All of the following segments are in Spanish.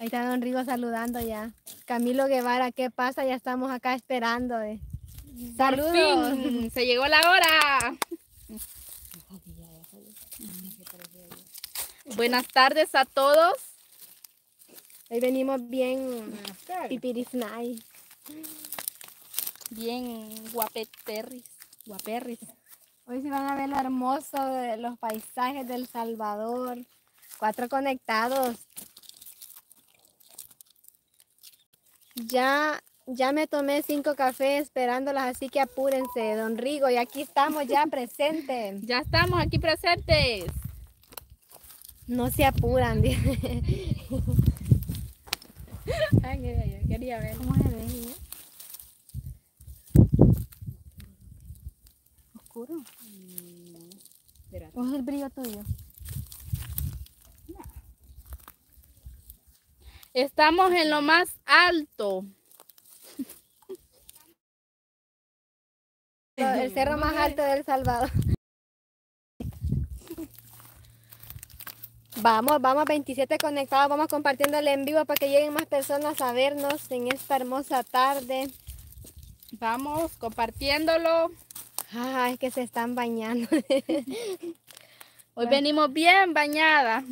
Ahí está don Rigo saludando ya. Camilo Guevara, ¿qué pasa? Ya estamos acá esperando. Saludos. Por fin, se llegó la hora. Buenas tardes a todos. Hoy venimos bien pipirisnay. Bien guapeterris, guaperris. Hoy sí van a ver lo hermoso de los paisajes del Salvador. 4 conectados. Ya me tomé 5 cafés esperándolas, así que apúrense, don Rigo. Y aquí estamos ya presentes. Ya estamos aquí presentes. No se apuran. Ay, quería ver. ¿Cómo se ve? ¿Oscuro? ¿O es el brillo tuyo? Estamos en lo más alto. El cerro más alto del Salvador. Vamos 27 conectados, vamos compartiéndole en vivo para que lleguen más personas a vernos en esta hermosa tarde. Vamos compartiéndolo. Ay, que se están bañando. Hoy venimos bien bañadas.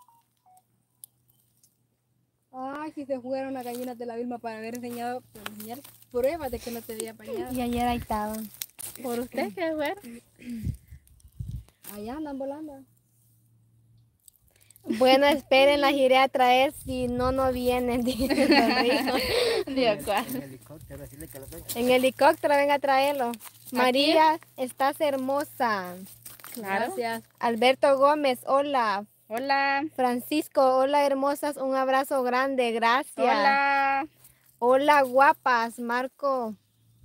Ay, si se fueron las gallinas de la Vilma para haber enseñado, enseñar pruebas de que no te había bañado. Y ayer ahí estaban. ¿Por usted qué fue? Allá andan volando. Bueno, esperen, las iré a traer, si no, no vienen. Dice don Rigo. Dios, ¿cuál? En helicóptero venga a traerlo. María, estás hermosa. Claro. Gracias. Alberto Gómez, hola. Hola. Francisco, hola hermosas, un abrazo grande, gracias. Hola. Hola guapas, Marco.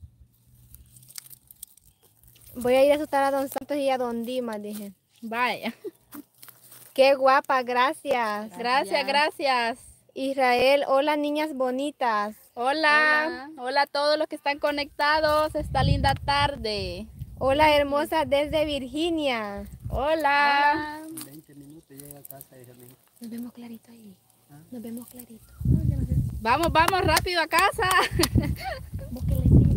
Voy a ir a asustar a don Santos y a don Dimas, dije. Vaya. Qué guapa, gracias. Gracias, gracias. Israel, hola niñas bonitas. Hola. Hola a todos los que están conectados esta linda tarde. Hola hermosa desde Virginia. Hola. 20 minutos llega a casa. Nos vemos clarito ahí. Nos vemos clarito. Vamos, vamos rápido a casa. ¿Vos qué le digo?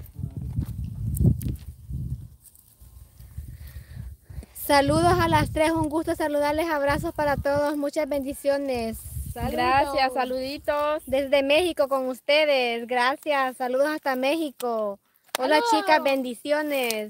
Saludos a las 3, un gusto saludarles, abrazos para todos, muchas bendiciones. Saludos. Gracias, saluditos. Desde México con ustedes, gracias, saludos hasta México. Hola ¡Aló! chicas, bendiciones.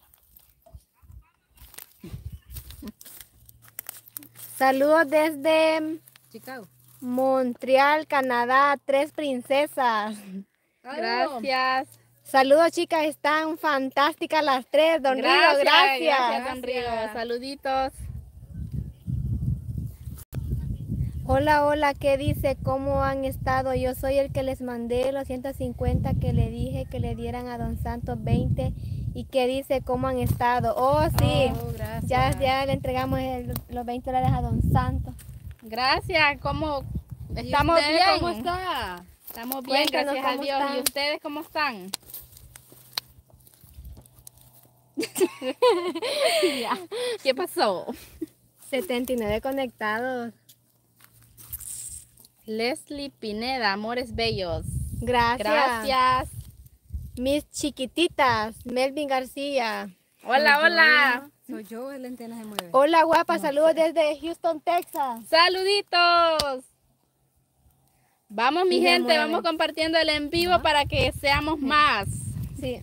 Saludos desde Chicago. Montreal, Canadá, 3 princesas. Gracias. Saludos chicas, están fantásticas las 3, don Rigo, Gracias, gracias. don Rigo. Saluditos. Hola, hola, ¿qué dice? ¿Cómo han estado? Yo soy el que les mandé los 150 que le dije que le dieran a don Santos 20 y que dice cómo han estado. Oh, sí, Oh, gracias. ya le entregamos los $20 a don Santos. Gracias. ¿Cómo ¿Y estamos usted bien? ¿Cómo está? Estamos bien, Cuéntanos gracias a cómo Dios. están. ¿Y ustedes cómo están? ¿Qué pasó? 79 conectados. Leslie Pineda, Amores Bellos. Gracias. Gracias. Mis chiquititas, Melvin García. Hola, hola. Soy yo, el antena se mueve. Hola guapa, saludos desde Houston, Texas. Saluditos. Vamos mi Sí, se gente, mueve. vamos compartiendo el en vivo para que seamos más. Sí.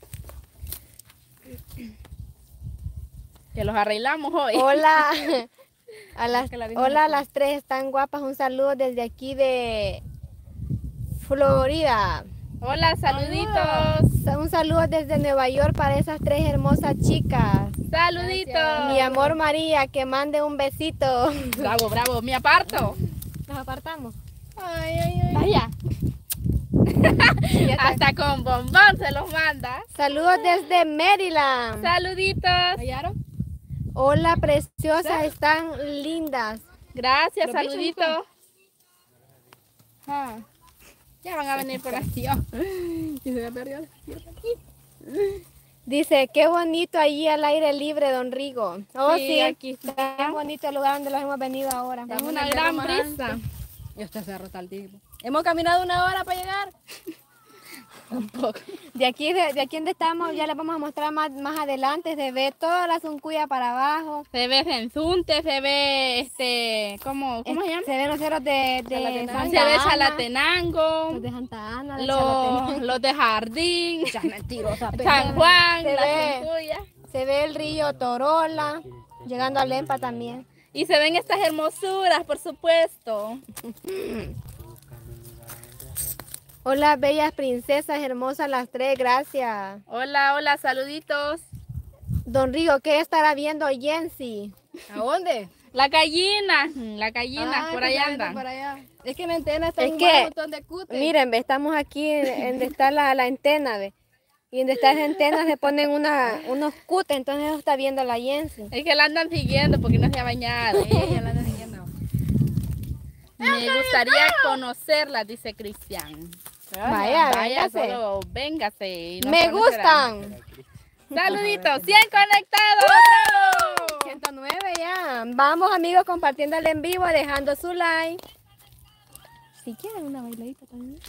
Que los arreglamos hoy. Hola. Hola a misma las 3, están guapas. Un saludo desde aquí de Florida. Hola, saluditos. Un saludo desde Nueva York para esas 3 hermosas chicas. Saluditos. Mi amor María, que mande un besito. Bravo, bravo, me aparto. Nos apartamos. Ay, ay, ay. Vaya. Hasta con bombón se los manda. Saludos desde Maryland. Saluditos. ¿Hallaron? Hola preciosas, están lindas. Gracias, Los bichos, saluditos. Ah, ya van a venir por aquí. Y se me perdió. Dice, qué bonito allí al aire libre, don Rigo. Oh, Sí, sí, aquí está. Qué bonito el lugar donde los hemos venido ahora. Es una gran brisa. Y usted se derrota al tipo. Hemos caminado 1 hora para llegar. Tampoco. De aquí donde estamos, ya les vamos a mostrar más adelante. Se ve toda la Zuncuya para abajo. Se ve Sensunte, se ve ¿cómo se llama? Se ven los cerros de Chalatenango. Se Santa ve Ana, Chalatenango, los de Santa Ana, de Chalatenango. los de Jardín, Ya mentirosa. San Juan, Se la ve. Zuncuya. Se ve el río Torola, llegando a Lempa también. Y se ven estas hermosuras, por supuesto. Hola, bellas princesas hermosas las tres, gracias. Hola, hola, saluditos. Don Rigo, ¿qué estará viendo Jensi? ¿A dónde? La gallina, por ahí anda. anda. Por allá. Es que mi antena está Es en que, un montón de cutes. Miren, ve, estamos aquí en donde está la antena, ve. Y donde está esa antena se ponen unos cutes, entonces eso está viendo la Jensi. Es que la andan siguiendo porque no se ha bañado. Ella la anda siguiendo. Me gustaría conocerla, dice Cristian. Vaya, véngase. solo véngase. y nos Me conocerá. gustan. Saluditos, 100 conectados. ¡Bravo! 109 ya. Vamos amigos compartiendo el en vivo, dejando su like. Si quieren una bailadita también.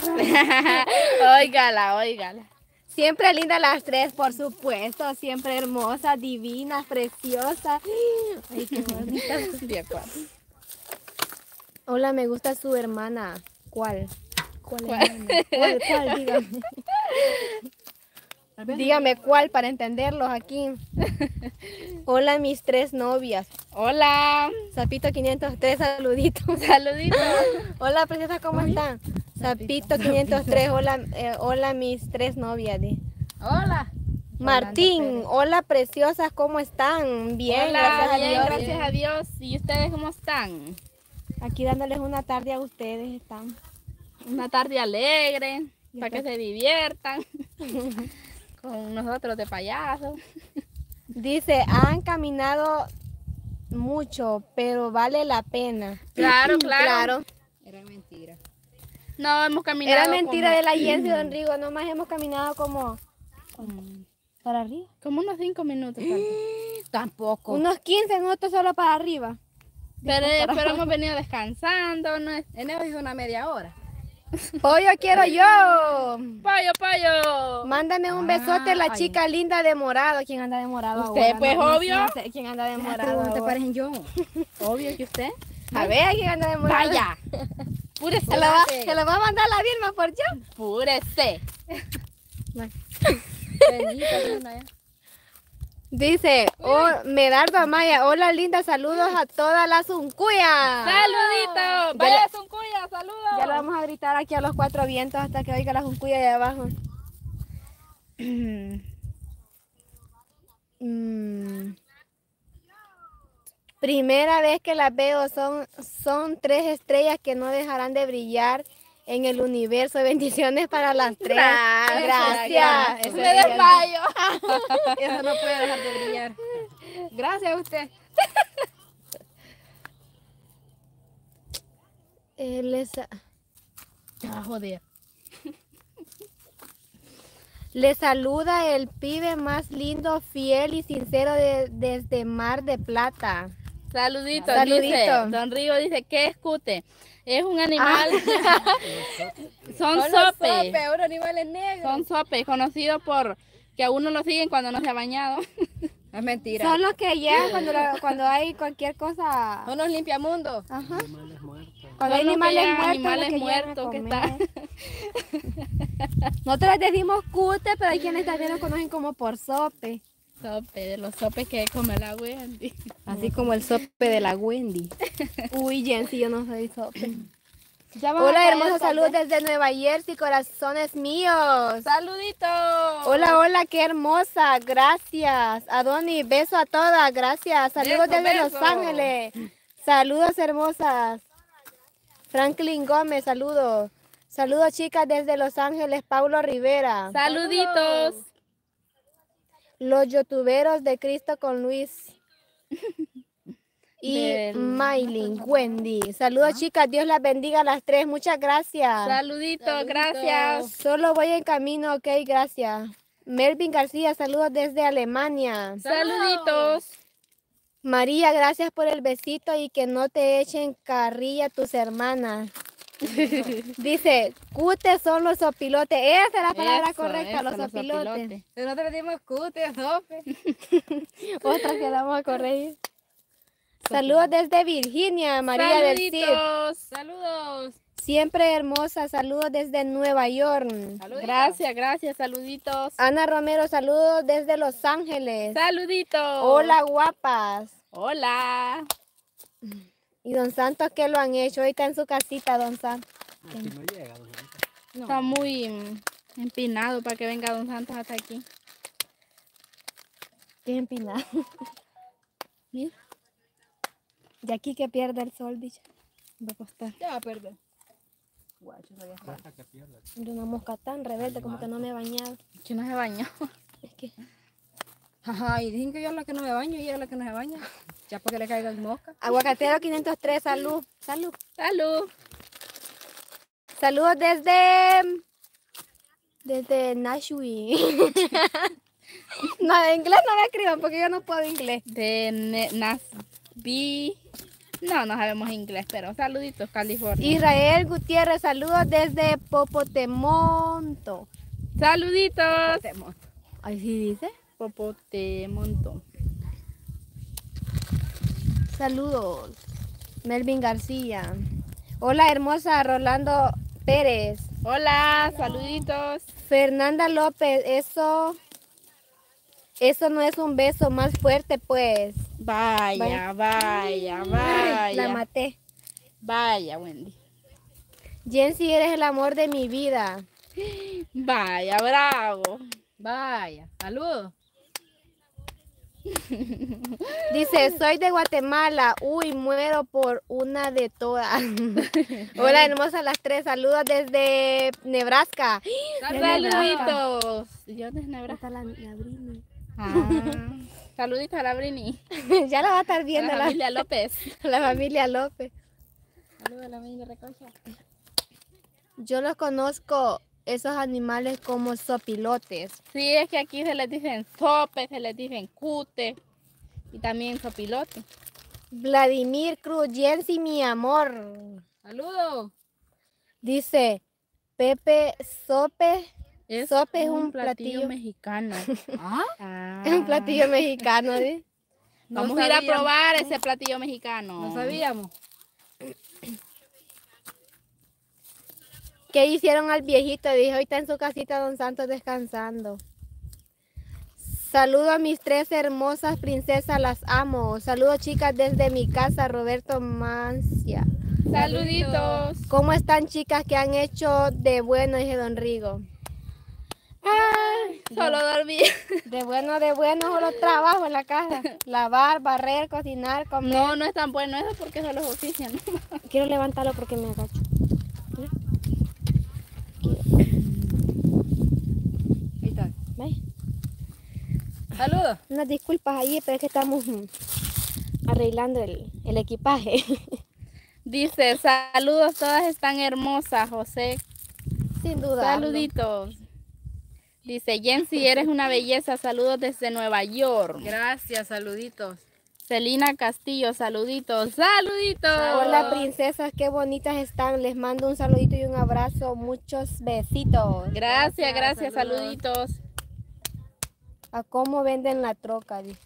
Óigala. Siempre lindas las tres, por supuesto. Siempre hermosas, divinas, preciosas. Ay, qué bonitas. De acuerdo. Hola, me gusta su hermana. ¿Cuál? ¿Cuál ¿Cuál? hermana? ¿Cuál? Dígame. Dígame cuál para entenderlos aquí. Hola, mis tres novias. Hola. Zapito 503, saluditos. Saluditos. Hola, princesa, ¿cómo están? Zapito 503, hola, mis tres novias. Hola. Martín, hola, preciosas, ¿cómo están? Bien, Hola, gracias a bien, Dios. gracias a Dios. ¿Y ustedes cómo están? Aquí dándoles una tarde a ustedes, están. Una tarde alegre, para que se diviertan con nosotros de payasos. Dice, han caminado mucho, pero vale la pena. Claro. Era mentira. No, hemos caminado. Era mentira como, de la Jensi, don Rigo, nomás hemos caminado como para arriba. como unos 5 minutos. tal vez. Tampoco. Unos 15 minutos solo para arriba. Pero hemos venido descansando. No es... Eneo dijo una media hora. Pollo quiero yo. Pollo. Mándame un besote, la Ay. chica linda de morado. ¿Quién anda de morado Usted, ahora? pues, obvio. No sé quién anda de Las morado preguntas ahora. parecen yo. Obvio que usted. A ver, ¿quién anda de morado? Vaya. Púrese. Se lo va a mandar la Vilma por yo. Púrese. Bendita Luna, ¿eh? Dice, Medardo Amaya, hola linda, saludos a todas las Zuncuya. Saludito. Vaya Zuncuya, saludos. Ya lo vamos a gritar aquí a los cuatro vientos hasta que oiga la Zuncuya de abajo. Primera vez que las veo, son tres estrellas que no dejarán de brillar en el universo. Bendiciones para las tres. Gracias. Eso Me es desmayo. Eso no puede dejar de brillar. Gracias a usted. Joder. Le saluda el pibe más lindo, fiel y sincero desde Mar de Plata. Saludito. Saludito. Dice, don Rigo dice, ¿qué escute? Es un animal. Son Son los sopes. sopes, ahora animales negros. Son sopes, conocidos por que a uno lo siguen cuando no se ha bañado. Es mentira. Son los que llegan cuando hay cualquier cosa. Son los limpiamundos. Ajá. Animales muertos. Cuando hay Son los que animales llegan, muertos, animales los que llegan a muertos que comer. Nosotros les decimos cute, pero hay quienes también los conocen como por sope. Sope, de los sopes que come la Wendy. Así como el sope de la Wendy. Uy, Jensi, yo no soy sope. Ya van a Hola, caer, hermosos tal saludos vez. desde Nueva Jersey, corazones míos. Saludito. Hola, qué hermosa, gracias. Adoni, beso a todas, gracias. Saludos Beso, desde beso. Los Ángeles. Saludos, hermosas. Franklin Gómez, saludos. Saludos, chicas, desde Los Ángeles, Paulo Rivera. Saluditos. Los youtuberos de Cristo con Luis. Y Del- Maylin, Wendy. Saludos, chicas, Dios las bendiga a las tres, muchas gracias. Saluditos, gracias. Solo voy en camino, ok, gracias. Melvin García, saludos desde Alemania. Saluditos. María, gracias por el besito y que no te echen carrilla tus hermanas. Dice, cute son los sopilotes. Esa es la palabra Eso, correcta, eso, los sopilotes. Nosotros decimos cute, sope. Otra que la vamos a corregir. Saludos desde Virginia, María del Cid. Saluditos. Saludos. Siempre hermosa, saludos desde Nueva York. Saluditos. Gracias, gracias. Saluditos. Ana Romero, saludos desde Los Ángeles. Saluditos. Hola, guapas. Hola. Y don Santos, ¿qué lo han hecho? Hoy está en su casita, don Santos. Aquí no llega, don Santos. Está muy empinado para que venga don Santos hasta aquí. Qué empinado. Mira, De aquí que pierde el sol, bicho. va a costar. Ya va a perder. Guacho, no había Hasta que pierda. De una mosca tan rebelde, como que no me he bañado. Que no se bañó. Es que Ajá, y dicen que yo es la que no me baño y ella es la que no se baña. Ya para que le caigan mosca. Aguacatero 503, salud. Salud. Salud. Saludos desde Nashville. No, de inglés no me escriban porque yo no puedo inglés. De Nasby. No, no sabemos inglés, pero saluditos, California. Israel Gutiérrez, saludos desde Popotemonto. Saluditos. Ahí sí dice. Popotemonto. Saludos. Melvin García. Hola, hermosa Rolando Pérez. Hola, saluditos. Fernanda López, eso no es un beso más fuerte, pues. Vaya, vaya, vaya. La maté. Vaya, Wendy. Jensi, eres el amor de mi vida. Vaya, bravo. Vaya, saludos. Dice, soy de Guatemala. Uy, muero por una de todas. Hola, hermosa las tres. Saludos desde Nebraska. Saluditos. ¿Y dónde es Nebraska? Está la Brini. Ah, saluditos a la Brini. Ya la va a estar A viendo la la familia López. familia López. Saludos a la familia Recocha. Yo los conozco, esos animales como sopilotes. Sí, es que aquí se les dicen sope, se les dicen cute y también sopilote. Vladimir Cruz, Jensi, mi amor. Saludos. Dice, Pepe Sope. Es Sope es un platillo. mexicano. ¿Ah? Ah. Es un platillo mexicano, ¿sí? No Vamos a ir a sabíamos. probar ese platillo mexicano. No sabíamos. ¿Qué hicieron al viejito? Dijo, hoy está en su casita don Santos descansando. Saludo a mis tres hermosas princesas, las amo. Saludos chicas desde mi casa, Roberto Mancia. Saluditos. ¿Cómo están chicas que han hecho de bueno? Dije don Rigo. Ay, solo dormí. De bueno, solo trabajo en la casa. Lavar, barrer, cocinar, comer. No, no es tan bueno eso porque solo es oficio, ¿no? Quiero levantarlo porque me agacho. Ahí está. ¿Ves? Saludos. Unas disculpas ahí, pero es que estamos arreglando el equipaje. Dice, saludos, todas están hermosas, José. Sin duda. Saluditos. Dice, Jensi, eres una belleza, saludos desde Nueva York. Gracias, saluditos. Celina Castillo, saluditos, saluditos. Hola princesas, qué bonitas están. Les mando un saludito y un abrazo. Muchos besitos. Gracias, Gracias, saluditos. A cómo venden la troca. Dice.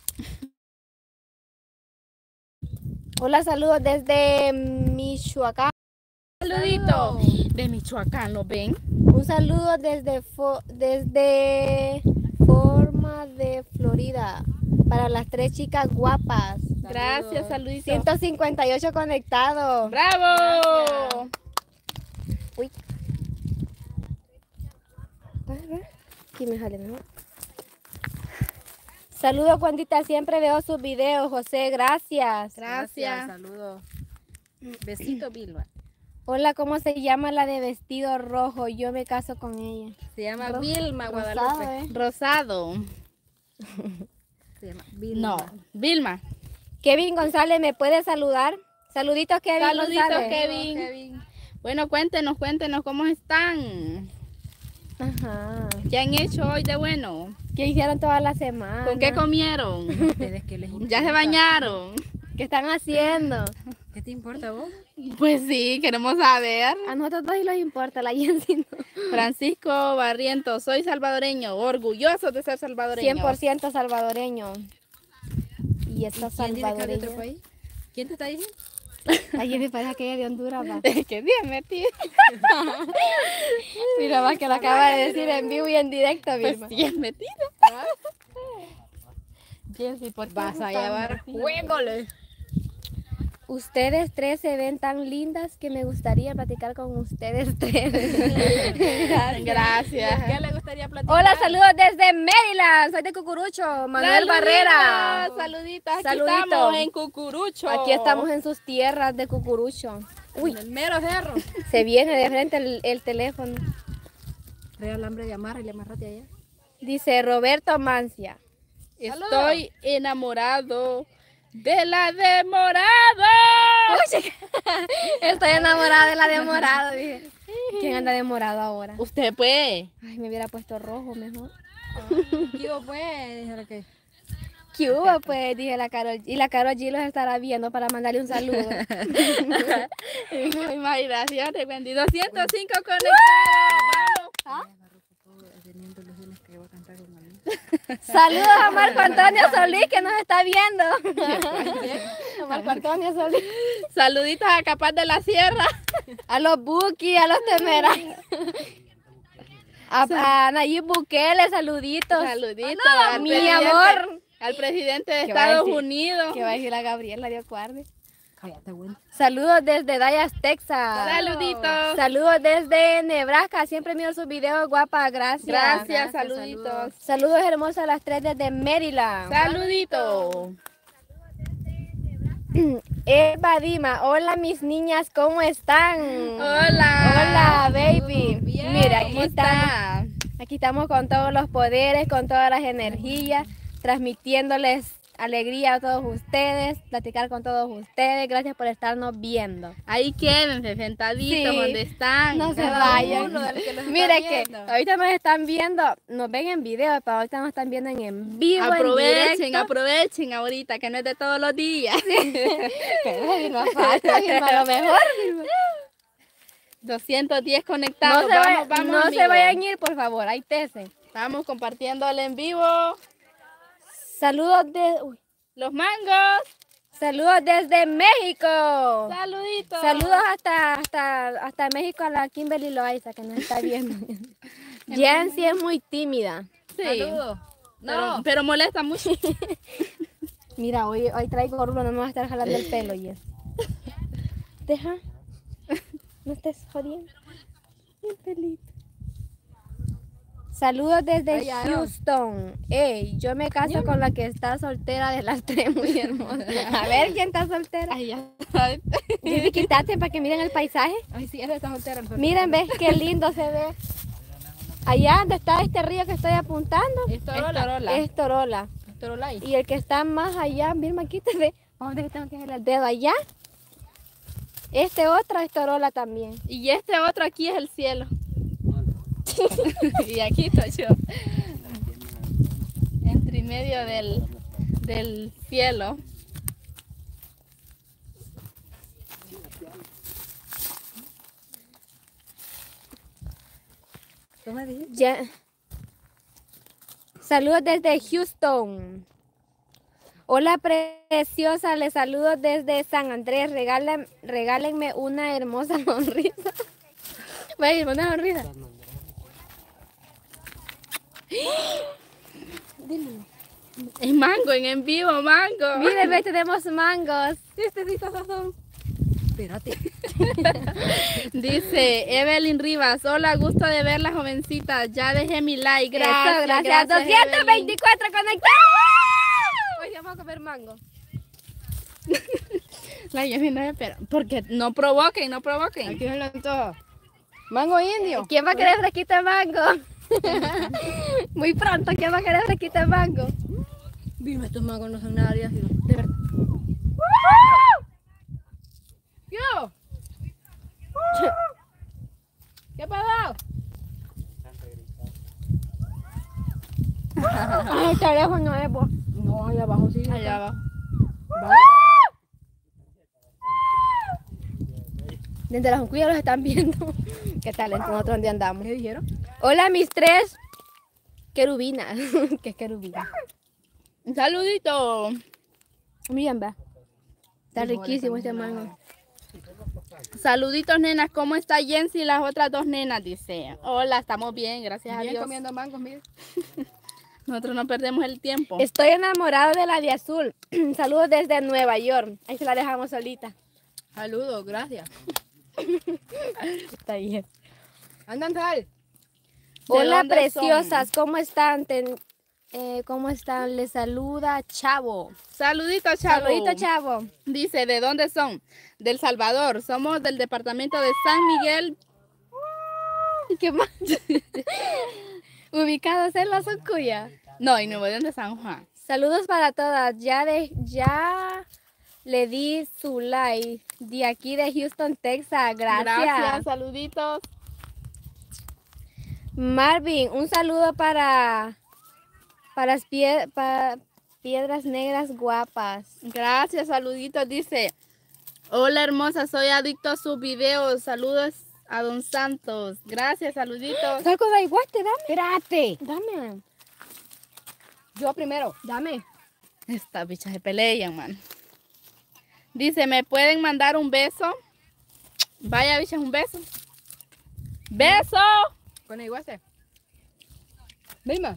Hola, saludos desde Michoacán. Saluditos. De Michoacán, ¿lo ven? Un saludo desde Forma de Florida. Para las tres chicas guapas. Gracias, saluditos. 158 conectados. ¡Bravo! Uy. Aquí me jale mejor. Saludos, Juanita. Siempre veo sus videos, José. Gracias. Gracias. Saludos. Besito, Vilma. Hola, ¿cómo se llama la de vestido rojo? Yo me caso con ella. Se llama Vilma Rosado, Guadalupe. ¿eh? Rosado. Se llama Vilma. No, Vilma. Kevin González, ¿me puede saludar? Saluditos, Kevin Saluditos, González. Kevin. Bueno, cuéntenos cómo están. Ajá. ¿Qué han hecho hoy de bueno? ¿Qué hicieron toda la semana? ¿Con qué comieron? Ustedes que les ¿Ya se bañaron? ¿Qué están haciendo? ¿Qué te importa a vos? Pues sí, queremos saber. A nosotros dos sí nos importa, la Jensi no. Francisco Barrientos, soy salvadoreño, orgulloso de ser salvadoreño. 100% salvadoreño. Y esta ¿Quién dice que es de otro salvadoreña. país? ¿Quién te está diciendo? La Jensi parece que ella es de Honduras, va. ¿Qué día metí? Mira, va, que lo acaba de decir en vivo y en directo, Pues Vilma. sí, es metido. Jensi, ¿por qué Vas no a estás llevar metida? juegole. Ustedes tres se ven tan lindas que me gustaría platicar con ustedes tres. Gracias. ¿Qué le gustaría platicar? Hola, saludos desde Maryland. Soy de Cucurucho, Manuel Barrera. Saluditos, aquí Saluditos. estamos en Cucurucho. Aquí estamos en sus tierras de Cucurucho. Uy, el mero cerro. Se viene de frente el teléfono. Trae alambre de amarra y le amarrate allá. Dice Roberto Mancia. Estoy enamorado de la de morado. Estoy enamorada de la de morado, dije. ¿Quién anda de morado ahora? Usted pues. Ay, me hubiera puesto rojo mejor. Tío, pues, díjale que. ¿Qué hubo? Pues dije la Karol. Y la Karol G los estará viendo para mandarle un saludo. Imaginación, vendí 205 conectados. Vamos. Teniendo ilusiones que va a cantar con él. Saludos a Marco Antonio Solís que nos está viendo. A Marco Antonio Solís. Saluditos a Capaz de la Sierra. A los Buki, a los Temerarios. A Nayib Bukele, saluditos. Saluditos A mi amor. al presidente de ¿Qué va a Estados decir? Unidos. Que va a decir la Gabriela Dios guarde. Cállate, güey. Saludos desde Dallas, Texas. Saluditos. Saludos desde Nebraska. Siempre miro sus videos, guapa. Gracias. Gracias, saluditos. Saludos hermosos a las 3 desde Maryland. Saluditos. Eva Dima, hola mis niñas, ¿cómo están? Hola. Hola, baby. Bien, Mira, aquí ¿Cómo estamos. está? Aquí estamos con todos los poderes, con todas las energías, transmitiéndoles alegría a todos ustedes, platicar con todos ustedes. Gracias por estarnos viendo. Ahí quédense sentaditos Sí. donde están. No se Cada vayan. uno del que los está Mire que viendo. ahorita nos están viendo, nos ven en video, pero ahorita nos están viendo en vivo, Aprovechen, en directo. aprovechen ahorita, que no es de todos los días. Pero no falta, Vilma, a lo mejor. 210 No, conectados. se, Vamos, vamos, no se amigos. vayan a ir, por favor, ahí tese. Estamos compartiendo el en vivo. Saludos de... uy, Los mangos. saludos desde México. Saluditos. Saludos hasta México a la Kimberly Loaiza que nos está viendo. Jensi es muy tímida. Sí. Saludos. Pero molesta mucho. Mira, hoy traigo rulo, no me vas a estar jalando el pelo, Jess. Deja. No estés jodiendo. El pelito. Saludos desde Ay, Aaron. Houston. Ey, yo me caso con la que está soltera de las tres, muy hermosa. A ver, ¿quién está soltera? Ay, ya. Jessy, quítate para que miren el paisaje. Ay, sí, esa está soltera. Miren, ves qué lindo se ve. Allá donde está este río que estoy apuntando, Es Torola. es Torola. Es Torolay. Y el que está más allá, Vilma, quítate. ¿Dónde tengo que hacer el dedo? Allá. Este otro es Torola también. Y este otro aquí es el cielo. Y aquí estoy yo. Entre medio del cielo. ¿Tú me dijiste? Ya. Saludos desde Houston. Hola preciosa, les saludo desde San Andrés. Regálenme una hermosa sonrisa. Vaya, una sonrisa. Es mango en vivo, mango. Miren, ve, tenemos mangos. Este sí está sazón. Espérate. Dice Evelyn Rivas, hola, gusto de ver la jovencita. Ya dejé mi like. Gracias, Gracias. gracias. Evelyn. 224 conectados. Hoy vamos a comer mango. La Yemi no espera. Porque no provoquen, no provoquen. Aquí se lo antoja. Mango indio. ¿Quién va a querer fresquito de mango? Muy pronto, ¿quién va a querer fresquito de mango? Dime, estos mangos no son nada de ácido. De verdad. ¿Yo? ¿Qué pasó? Ay, el teléfono es vos. No, allá abajo sí. Allá va. Va. Desde la Juncuya los están viendo. ¿Qué tal? Nosotros dónde andamos. ¿Qué dijeron? Hola, mis 3 querubinas. ¿Qué es querubina? Un saludito. Miren, va. Está riquísimo este mango. Saluditos, nenas. ¿Cómo está Jensi y las otras 2 nenas? Dice. Hola, estamos bien, gracias a Bien Dios. comiendo mangos, mire. Nosotros no perdemos el tiempo. Estoy enamorado de la de azul. Saludos desde Nueva York. Ahí se la dejamos solita. Saludos, gracias. Está bien. Andan sal. Hola, dónde preciosas. ¿Cómo están? ¿Cómo están? Les saluda Chavo. Saluditos, Chavo. Saludito, Chavo. Dice, ¿de dónde son? Del Salvador. Somos del departamento de San Miguel. ¿Qué más? Ubicados en la Soncuya. No, y Nuevo León de San Juan. Saludos para todas. Ya le di su like. De aquí de Houston, Texas. Gracias. Saluditos. Marvin, un saludo para piedras negras guapas. Gracias, saluditos. Dice, hola hermosa, soy adicto a sus videos. Saludos a Don Santos. Gracias, saluditos. Salgo de iguate, dame. Espérate. Dame. Yo primero. Dame. Estas bichas se pelean, man. Dice, ¿me pueden mandar un beso? Vaya, bichas, un beso. ¡Beso! Con el iguaste. Vilma.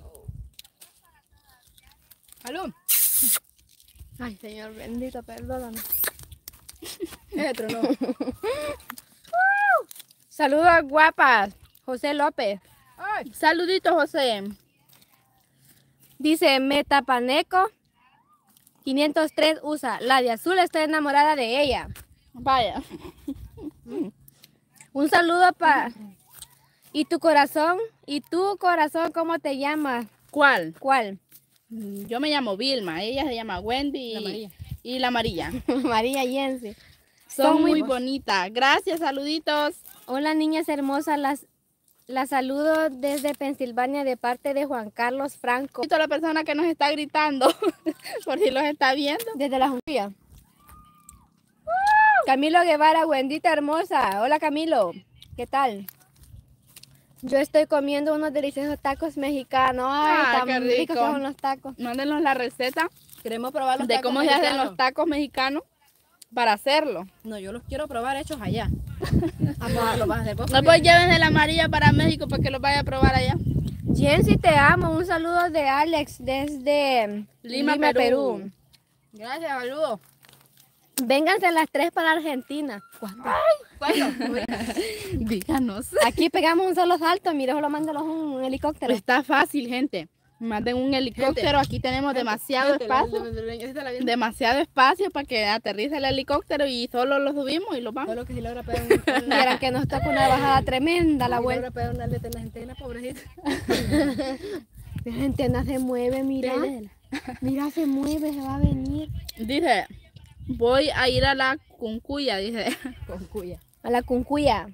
Aló. Ay, Señor bendito, perdóname. Otro no. Saludos guapas. José López. Ay. Saluditos, José. Dice Metapaneco 503 USA. La de azul, estoy enamorada de ella. Vaya. Un saludo para... ¿Y tu corazón? ¿Y tu corazón cómo te llamas? ¿Cuál? ¿Cuál? Yo me llamo Vilma, ella se llama Wendy La María. y la María. María Yensi. Son muy bonitas. Gracias, saluditos. Hola, niñas hermosas. Las saludo desde Pensilvania de parte de Juan Carlos Franco. A la persona que nos está gritando, por si los está viendo. Desde la Junquilla. Camilo Guevara, Wendita hermosa. Hola, Camilo. ¿Qué tal? Yo estoy comiendo unos deliciosos tacos mexicanos. Ay, Ah, tan qué ricos rico. que son los tacos. Mándenos la receta Queremos probar los de tacos cómo se hacen mexicanos. los tacos mexicanos para hacerlo. No, yo los quiero probar hechos allá. Los vas a hacer vos. No, pues llévense de la María para México para que los vaya a probar allá. Jensi, te amo. Un saludo de Alex desde Lima, Perú. Gracias, saludos. Vénganse las 3 para Argentina. ¿Cuándo? Díganos. Aquí pegamos un solo salto. Mira, solo mándalos un helicóptero. Está fácil, gente. Manden un helicóptero. Aquí tenemos demasiado espacio. Demasiado espacio para que aterrice el helicóptero y solo lo subimos y lo vamos. Solo que si logra pegar Vieran que nos toca una bajada tremenda la vuelta. logra pegar una aleta en la antena, pobrecita. La antena se mueve, mira. Mira, se mueve, se va a venir. Dice, voy a ir a la Cuncuya, dice. Con cuya. A la Cuncuya.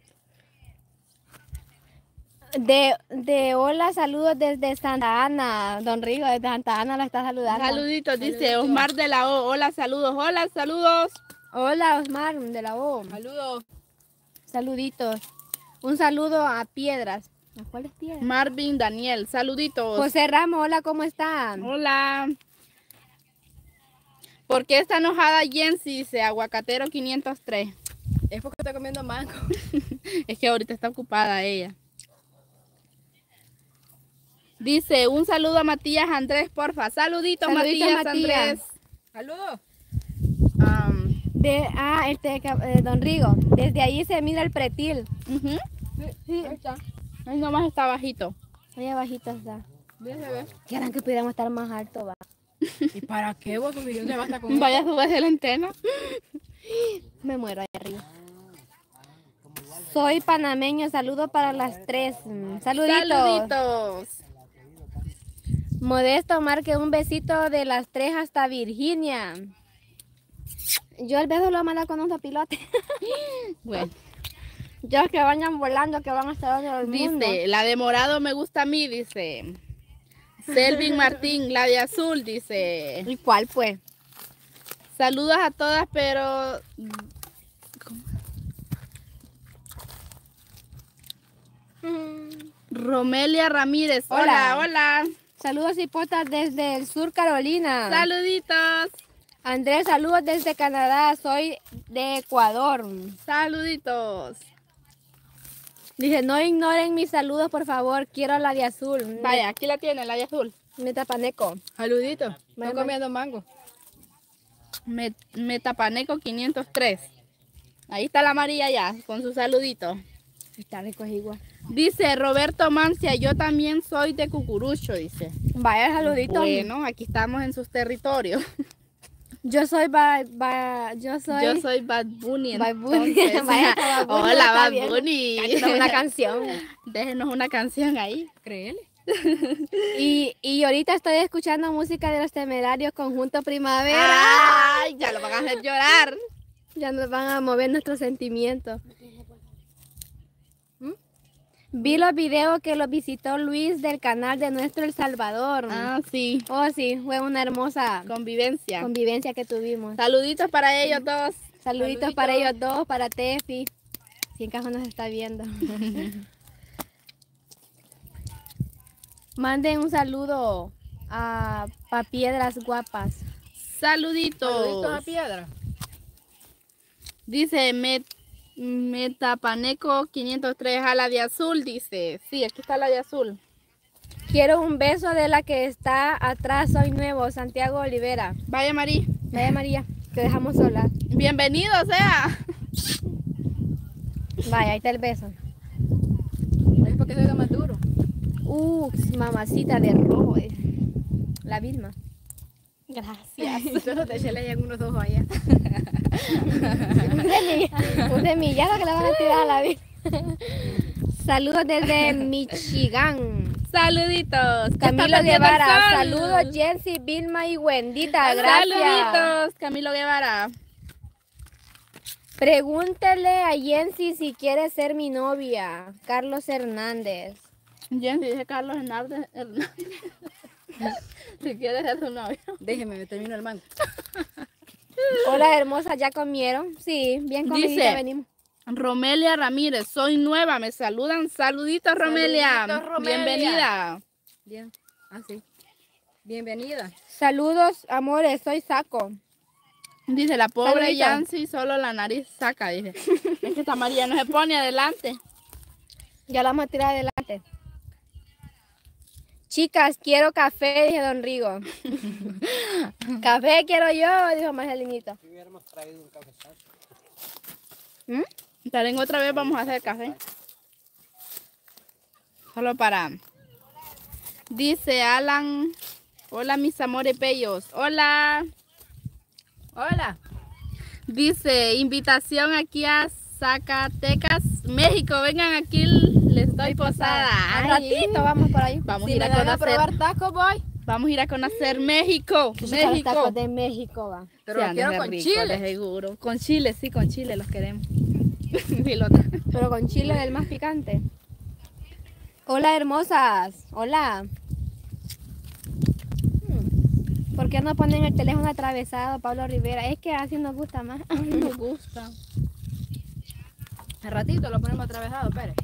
De hola, saludos desde Santa Ana. Don Rigo, desde Santa Ana la está saludando. Saluditos, dice Osmar de la O. Hola, saludos, hola, saludos. Hola, Osmar de la O. Saludos. Saluditos. Un saludo a Piedras. ¿A cuáles Piedras? Marvin Daniel, saluditos. José Ramos, hola, ¿cómo están? Hola. ¿Por qué está enojada Jensi? Dice Aguacatero 503. Es porque estoy comiendo mango. Es que ahorita está ocupada ella. Dice, un saludo a Matías Andrés, porfa. Saluditos, Saluditos, Matías Matías. Andrés. Saludos. Don Rigo, desde ahí se mira el pretil. Ujú. Sí, ahí está. Ahí nomás está bajito. Ahí abajito está. Bien se ve. Quieran que pudiéramos estar más alto, va. ¿Y para qué vos? Porque yo se basta con Vaya a subirse la antena. Me muero ahí arriba. Soy panameño, saludo para las 3. Saluditos. Saluditos. Modesto, marque un besito de las 3 hasta Virginia. Yo el beso lo mando con un pilote. Bueno, Yo que vayan volando, que van hasta todo el mundo. dice, la de morado me gusta a mí, dice. Selvin Martín, la de azul, dice. ¿Y cuál pues? Saludos a todas, pero Romelia Ramírez. Hola. Hola, hola. Saludos hipotas desde el sur Carolina. Saluditos. Andrés, saludos desde Canadá. Soy de Ecuador. Saluditos. Dice, no ignoren mis saludos, por favor. Quiero la de azul. Vaya, aquí la tiene, la de azul. Metapaneco. Saludito. Vaya, Estoy comiendo mango. Metapaneco 503. Ahí está la María ya, con su saludito. Está rico, es igual. Dice Roberto Mancia, yo también soy de Cucurucho, dice. Vaya, saludito. Bueno, aquí estamos en sus territorios. Yo soy Yo soy Bad Bunny. Bad Bunny. Entonces. Vaya, Bad Bunny, Hola, está Bad bien. Bunny. Canta una canción. Déjenos una canción ahí. Créele. Y ahorita estoy escuchando música de Los Temerarios, Conjunto Primavera. Ay, ya lo van a hacer llorar. Ya nos van a mover nuestros sentimientos. Vi los videos que los visitó Luis del canal de Nuestro El Salvador. Ah, sí. Oh, sí, fue una hermosa Convivencia. convivencia que tuvimos. Saluditos para ellos dos. Saluditos para ellos dos, para Tefi. Si en caso nos está viendo. Manden un saludo a Piedras Guapas. Saluditos. Saluditos a Piedra. Dice Metapaneco 503 a la de azul, dice. Sí, aquí está la de azul. Quiero un beso de la que está atrás, soy nuevo, Santiago Olivera. Vaya María. Vaya María, te dejamos sola. Bienvenido sea. Vaya, ahí está el beso. Es porque soy más duro. Mamacita de rojo. La Vilma. Gracias. Solo te eché unos ojos allá. Un semillado que le van a tirar a la Vilma. Saludos desde Michigan. Saluditos. Camilo Guevara. Saludos Jensi, Vilma y Wendita. Gracias. Saluditos, Camilo Guevara. Pregúntele a Jensi si quiere ser mi novia. Carlos Hernández. Jensi, dice Carlos Hernández. Si quieres ser su novio. Déjeme, me termino el mango. Hola hermosa, ¿ya comieron? Sí, bien comidita Dice, venimos. Romelia Ramírez, soy nueva, me saludan. Saluditos, Romelia. Saluditos, Romelia. Bienvenida. Bien. Ah, sí. Bienvenida. Saludos, amores, soy Saco. Dice, la pobre Saludito. Yancy solo la nariz saca, dice. Es que esta María no se pone adelante. Ya la vamos a tirar adelante. Chicas, quiero café, dice Don Rigo. Café quiero yo, dijo Marcelinito. Si hubiéramos traído un café. Karen, otra vez vamos a hacer café. Solo para... Dice Alan, hola mis amores bellos. Hola. Hola. Dice, invitación aquí a Zacatecas, México. Vengan aquí, les doy posada. Al Ay, ratito vamos por ahí. vamos Si a ir me a dan a conocer. probar tacos, voy. Vamos a ir a conocer México. Los México. tacos de México, va. Pero Sí, los quiero han de ser con ricos, chile. de seguro. Con chile, sí, con chile los queremos. Y lo otro. Pero con chile del más picante. Hola, hermosas. Hola. ¿Por qué no ponen el teléfono atravesado, Pablo Rivera? Es que así nos gusta más. Nos gusta. Al ratito lo ponemos atravesado, espere.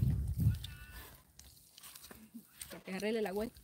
Para que arregle la vuelta.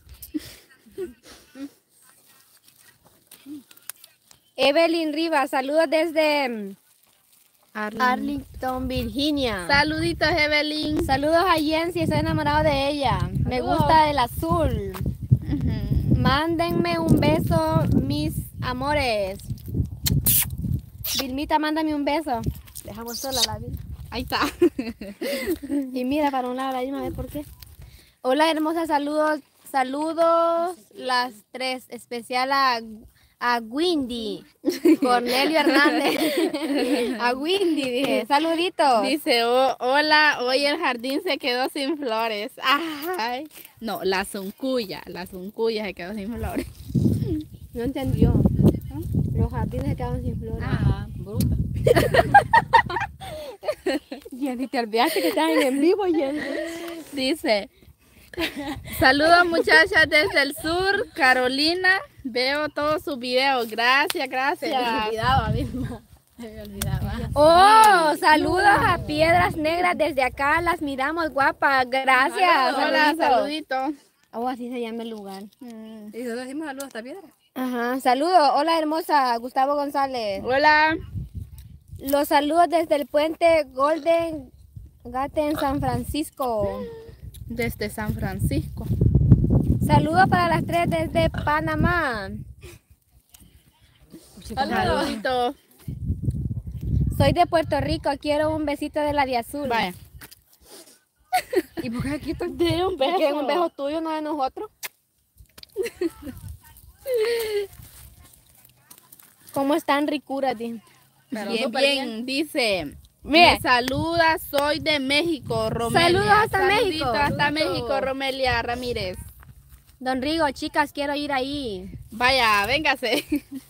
Evelyn Rivas, saludos desde Arlington, Virginia. Saluditos, Evelyn. Saludos a Jensi, estoy enamorado de ella. Me Saludos. gusta el azul. Ujú. Mándenme un beso, mis amores. Vilmita, mándame un beso. Dejamos sola la Vilma. Ahí está. Y mira para un lado la Vilma, a ver por qué. Hola hermosa, saludos. Saludos las tres, especial a Windy, Cornelio Hernández. A Windy, dije. Saluditos. Dice, hola, hoy el jardín se quedó sin flores. Ay. No, la zuncuya se quedó sin flores. No entendió. Los jardines se quedaron sin flores. Ah, bruta. Jenny, te olvidaste que estás en vivo, Jenny. Dice, saludos muchachas desde el sur, Carolina. Veo todos sus videos. Gracias, Se me gracias. olvidaba, Vilma. Me olvidaba. Oh, saludos a Piedras Negras desde acá, las miramos guapas, gracias. Hola, saluditos. saluditos. Oh, así se llama el lugar. Mm. Y nosotros decimos saludos a esta piedra. Ajá, saludos, hola hermosa, Gustavo González. Hola. Los saludos desde el puente Golden Gate en San Francisco. Desde San Francisco. Saludos para las 3 desde Panamá. Saluditos. Soy de Puerto Rico, quiero un besito de la de azul. Vaya. ¿Y por qué aquí estoy? De un beso. ¿Quieren un beso tuyo, no de nosotros? ¿Cómo están, ricuras? Bien, súper bien. Dice, Mire. me saluda, soy de México, Romelia. Saludos hasta Saludito México. hasta Saludos. México, Romelia Ramírez. Don Rigo, chicas, quiero ir ahí. Vaya, véngase.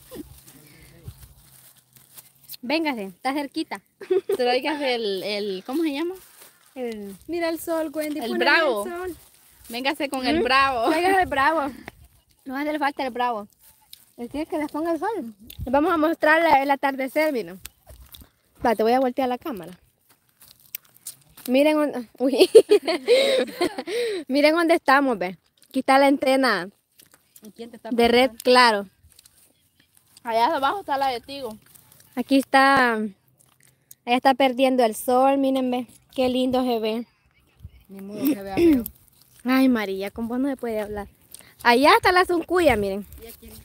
Véngase, está cerquita. Traigas el, ¿cómo se llama? Mira el sol, Wendy. El ponele bravo. el sol. Véngase con el bravo. Traigas el bravo. No hace falta el bravo. Es que les ponga el sol. Les vamos a mostrar el atardecer, mira. Va, te voy a voltear la cámara. Miren dónde, uy. Miren dónde estamos, ve. Aquí está la antena ¿Y quién te está de red claro. Allá abajo está la de Tigo. Aquí está, allá está perdiendo el sol, miren, ve. Qué lindo se ve. Ni modo que vea feo. Ay, María, con vos no se puede hablar. Allá está la zuncuya, miren. ¿Y a quién?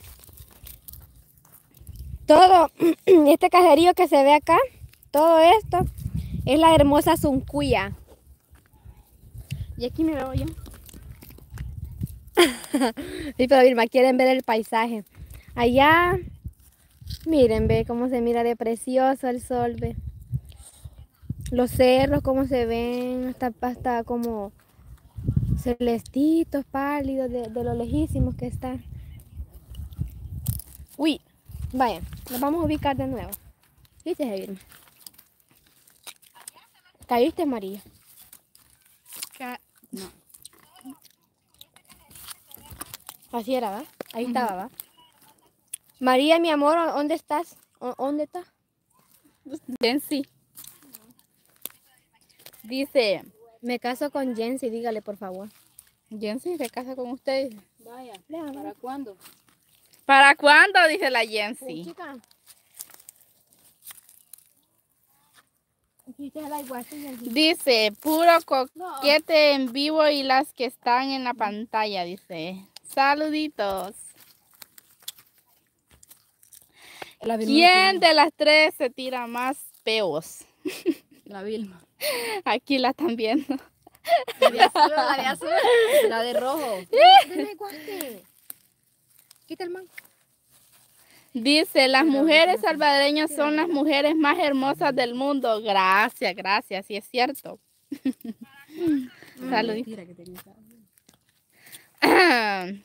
Todo este caserío que se ve acá, todo esto es la hermosa zuncuya. Y aquí me veo yo. Sí, pero Vilma, quieren ver el paisaje. Allá, miren, ve cómo se mira de precioso el sol, ve. Los cerros, cómo se ven, hasta como celestitos, pálidos, de lo lejísimos que están. Uy, vaya, nos vamos a ubicar de nuevo. ¿Viste, Vilma? ¿Caíste, María? No. Así era, ¿va? Ahí estaba, ¿va? María, mi amor, ¿dónde estás? ¿Dónde estás? Jensi. Dice, Me caso con Jensi, dígale, por favor. Jensi se casa con usted. Vaya. Vean. ¿Para cuándo? ¿Para cuándo? Dice la Jensi. Chica. Aquí está la iguaste, Jensi. Dice, puro coquete en vivo y las que están en la pantalla, dice. Saluditos. La Vilma. ¿Quién de las tres se tira más peos? La Vilma. Aquí la están viendo. La de azul, la de azul. La de rojo. Deme el guante. Quita el mango. Dice, las mujeres salvadoreñas son las mujeres más hermosas del mundo. Gracias, gracias, sí es cierto. Saluditos. Mentira que tenía.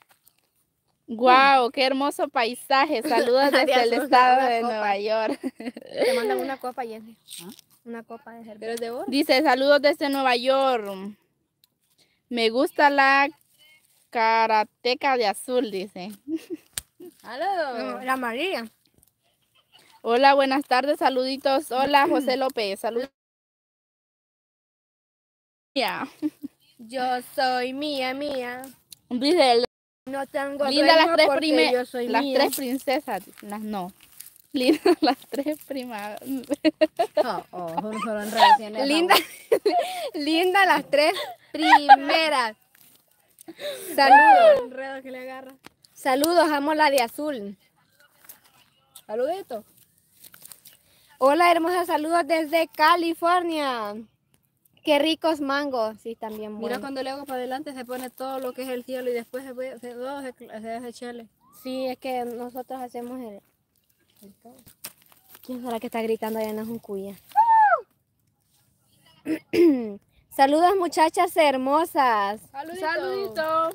Wow, qué hermoso paisaje. Saludos desde el estado de Una Nueva York. Te mandan una copa, Jensi. ¿Ah? Una copa de cerveza. Pero es de oro. Dice, saludos desde Nueva York. Me gusta la karateca de azul, dice. ¡Aló! La María. Hola, buenas tardes, saluditos. Hola, José López, saludos. Yo soy mía, mía. Dice, No tengo linda las dueño tres porque yo soy las mía. tres princesas, las no. Linda las tres primas. Solo en relaciones. Linda, linda las tres primeras. Saludos. Enredo que le agarra. Saludos, amo la de azul. Saludito. Hola, hermosa, saludos desde California. Qué ricos mangos. Sí, también Mira buenos. cuando le hago para adelante se pone todo lo que es el cielo y después se hace chele. Sí, es que nosotros hacemos el ¿Quién será que está gritando allá en la Juncuya? Saludos, muchachas hermosas. Saluditos.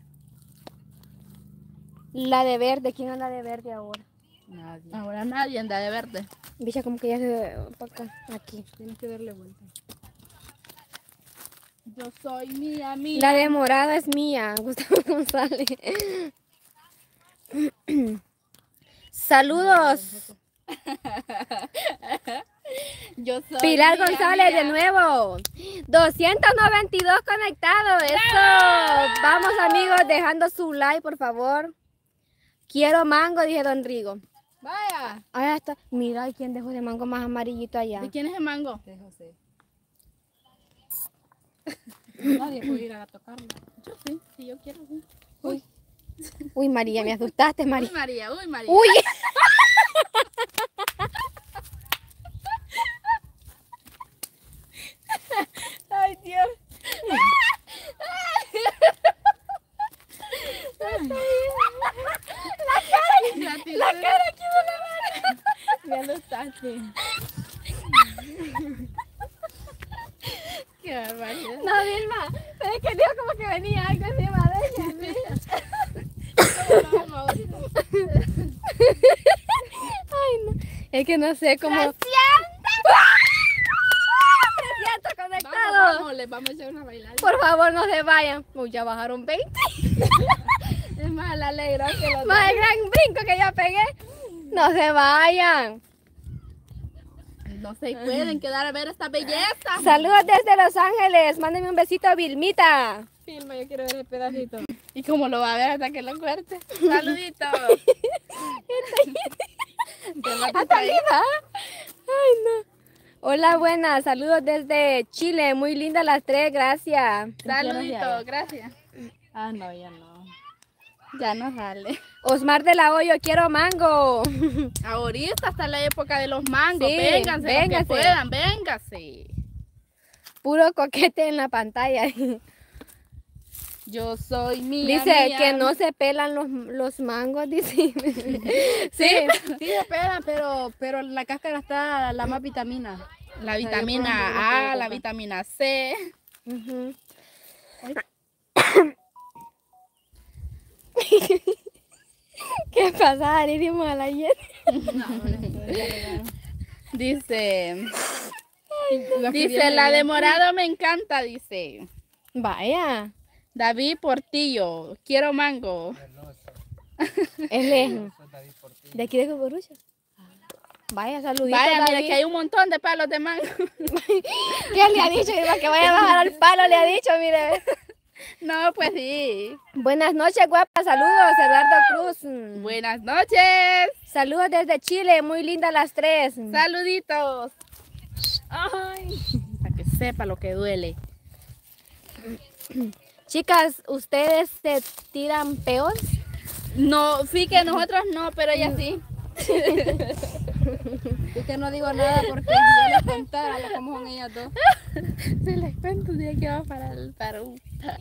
La de verde, ¿quién anda de verde ahora? Nadie. Ahora nadie anda de verde. Bicha, como que ya se para acá, aquí. Tienes que darle vuelta. Yo soy mía, mía. La de morada es mía, Gustavo González. Saludos. Yo soy Pilar mi González amiga. de nuevo. 292 conectados. Eso. Vamos amigos, dejando su like, por favor. Quiero mango, dije Don Rigo. Vaya. Allá está. Mira, ¿y quién dejó ese mango más amarillito allá? ¿De quién es el mango? De José. Nadie puede ir a tocarlo. Yo sí, si yo quiero. Sí. Uy, María, me asustaste, Uy, María. María, uy, María. Uy. Ay, Dios. La cara aquí de la mano. Me asustaste. Qué barbaridad. No, Vilma. Es que dijo como que venía algo encima de ella. Ay, no. Es que no sé cómo. ¡300 conectados! Vamos, les vamos a echar una bailada. Por favor, no se vayan. Uy, ya bajaron 20. Es más, la alegró que los Más el gran brinco que ya pegué. No se vayan. no se pueden quedar a ver esta belleza. Saludos desde Los Ángeles. Mándenme un besito a Vilmita. Filma, yo quiero ver el pedacito. ¿Y cómo lo va a ver hasta que lo corte? Saluditos. Hasta arriba. Ay, no. Hola, buenas. Saludos desde Chile. Muy lindas las tres. Gracias. Saluditos, gracias. Ah, no, ya no. Ya no sale. Osmar de la Hoyo, quiero mango. Ahorita está la época de los mangos. Sí, Vénganse, los que vénganse. puedan, vénganse. Puro coquete en la pantalla. Yo soy mi Dice amiga. que no se pelan los mangos, dice. Sí. Sí, espera, pero la cáscara está la más vitamina. La yo por vitamina ejemplo, no puedo A, la comprar. vitamina C. Ujú. ¿Qué pasa? Hicimos a la ayer. Dice, Los que dice, vienen la allá. de morado me encanta, dice. Vaya. David Portillo, quiero mango. Él es de aquí de Cucurucho. Vaya, saluditos. Vaya, mira David. que hay un montón de palos de mango. ¿Qué le ha dicho? Diva, que vaya a bajar al palo, le ha dicho, mire. No, pues sí. Buenas noches, guapa. Saludos, Eduardo Cruz. Buenas noches. Saludos desde Chile. Muy lindas las tres. Saluditos. Ay, para que sepa lo que duele. Chicas, ¿ustedes se tiran peos? No, fíjate, nosotros no, pero ella sí. Es que no digo nada porque si yo les contara cómo son ellas dos. Se les cuento un día que va para el paro.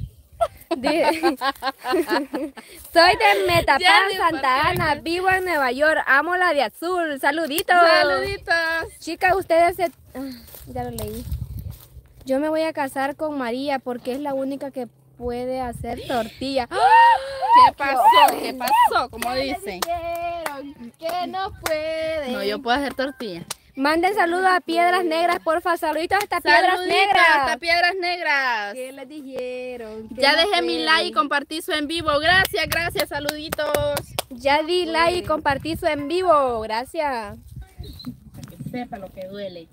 Soy de Metapán, Ya, ni Santa por qué. Ana. Vivo en Nueva York. Amo la de azul. Saluditos. Saluditos. Chicas, ustedes se... ya lo leí. Yo me voy a casar con María porque es la única que puede hacer tortilla. ¿Qué pasó? ¿Qué pasó? Como dicen. Dijeron que no pueden. No, yo puedo hacer tortilla. Manden saludos a Piedras Negras, porfa. Saluditos hasta Piedras Saluditos Negras. hasta Piedras Negras. ¿Qué les dijeron? Que Ya no dejé mi pueden. like y compartí su en vivo. Gracias, gracias, saluditos. Ya di like y compartí su en vivo. Gracias. Para que sepa lo que duele.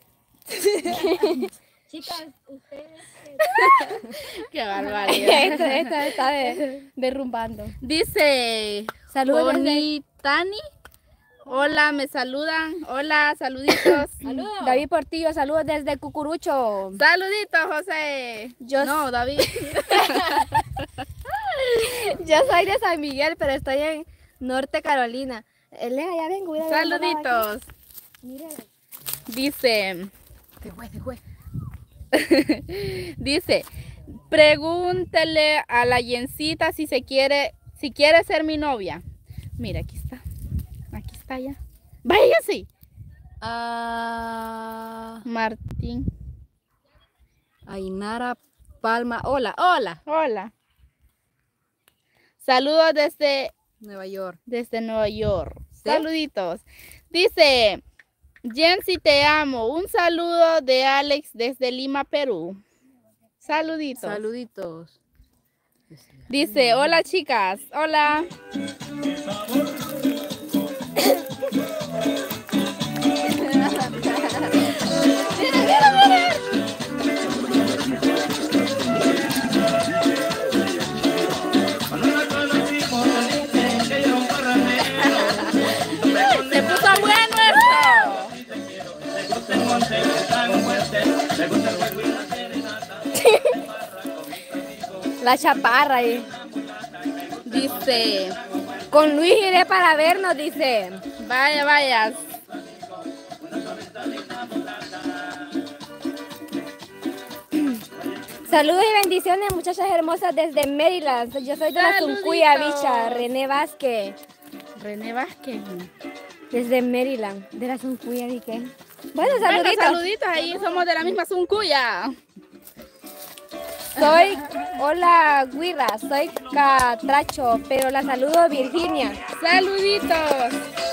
Chicas, ustedes... Qué barbaridad. Esto está derrumbando. Dice Saludos desde- Bonitani. Hola, me saludan. Hola, saluditos. Saludos. David Portillo, saludos desde Cucurucho. Saluditos, José. Yo- No, David. Yo soy de San Miguel, pero estoy en Norte Carolina. Él es allá, vengo. voy a ver a mamá Saluditos. aquí. Mira. Dice, Se fue. dice, pregúntele a la Yencita si quiere ser mi novia. Mira, aquí está ya. Vaya, sí. Martín. Ainara Palma. Hola, hola. Hola. Saludos desde Nueva York. Nueva York. ¿Sí? Saluditos. Dice, Jensi, te amo. Un saludo de Alex desde Lima, Perú. Saluditos. Saluditos. Dice, hola chicas. Hola. La chaparra ahí. Dice, Con Luis iré para vernos, dice. vaya, vaya. Saludos y bendiciones, muchachas hermosas desde Maryland. Yo soy de la Zuncuya, Saluditos. bicha, René Vázquez. René Vázquez. Desde Maryland, de la Zuncuya, ¿qué? Bueno, Bueno, saluditos. saluditos, ahí somos de la misma Zuncuya. Hola, Guirra, soy Catracho, pero la saludo Virginia. Saluditos.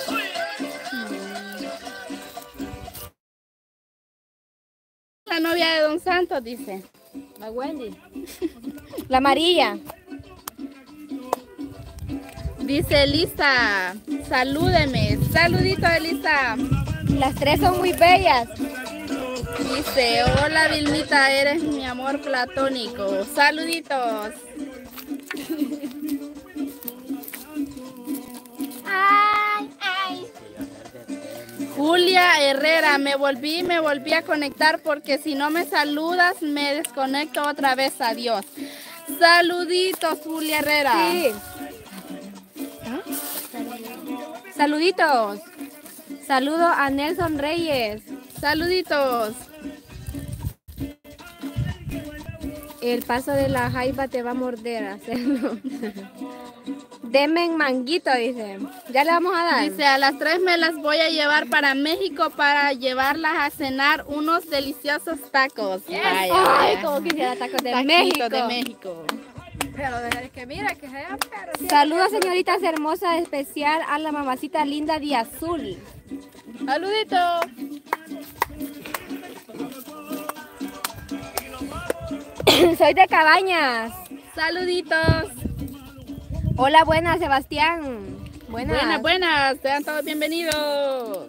La novia de Don Santos dice. La Wendy. La María. Dice Elisa, salúdeme. Saluditos, Elisa. Las tres son muy bellas. Dice, hola Vilmita, eres mi amor platónico. Saluditos. Ay, ay. Julia Herrera, me volví a conectar porque si no me saludas me desconecto otra vez. Adiós. Saluditos, Julia Herrera. Sí. Saluditos. Saludo a Nelson Reyes. Saluditos. El paso de la jaiba te va a morder, hacerlo. Deme manguito, dice. Ya le vamos a dar. Dice, a las 3 me las voy a llevar para México para llevarlas a cenar unos deliciosos tacos. Ay, Vaya. como quisiera tacos de Taquitos México. de México. Pero es que mira que sea, pero sí. Saludos, señoritas hermosas, especial a la mamacita linda de azul. Saluditos. Soy de Cabañas. Saluditos. Hola, buenas, Sebastián. Buenas. Buenas, buenas. Sean todos bienvenidos.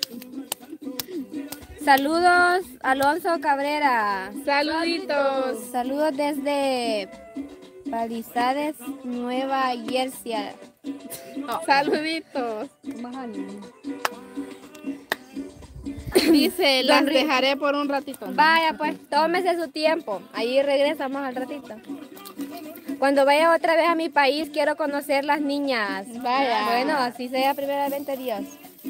Saludos, Alonso Cabrera. Saluditos. Saludos desde Palisades, Nueva Jersey. Saluditos. Más ánimo. Dice, las Don Ri- dejaré por un ratito. Vaya, pues, tómese su tiempo. Ahí regresamos al ratito. Cuando vaya otra vez a mi país, quiero conocer las niñas. Vaya. Bueno, así sea primeramente Dios.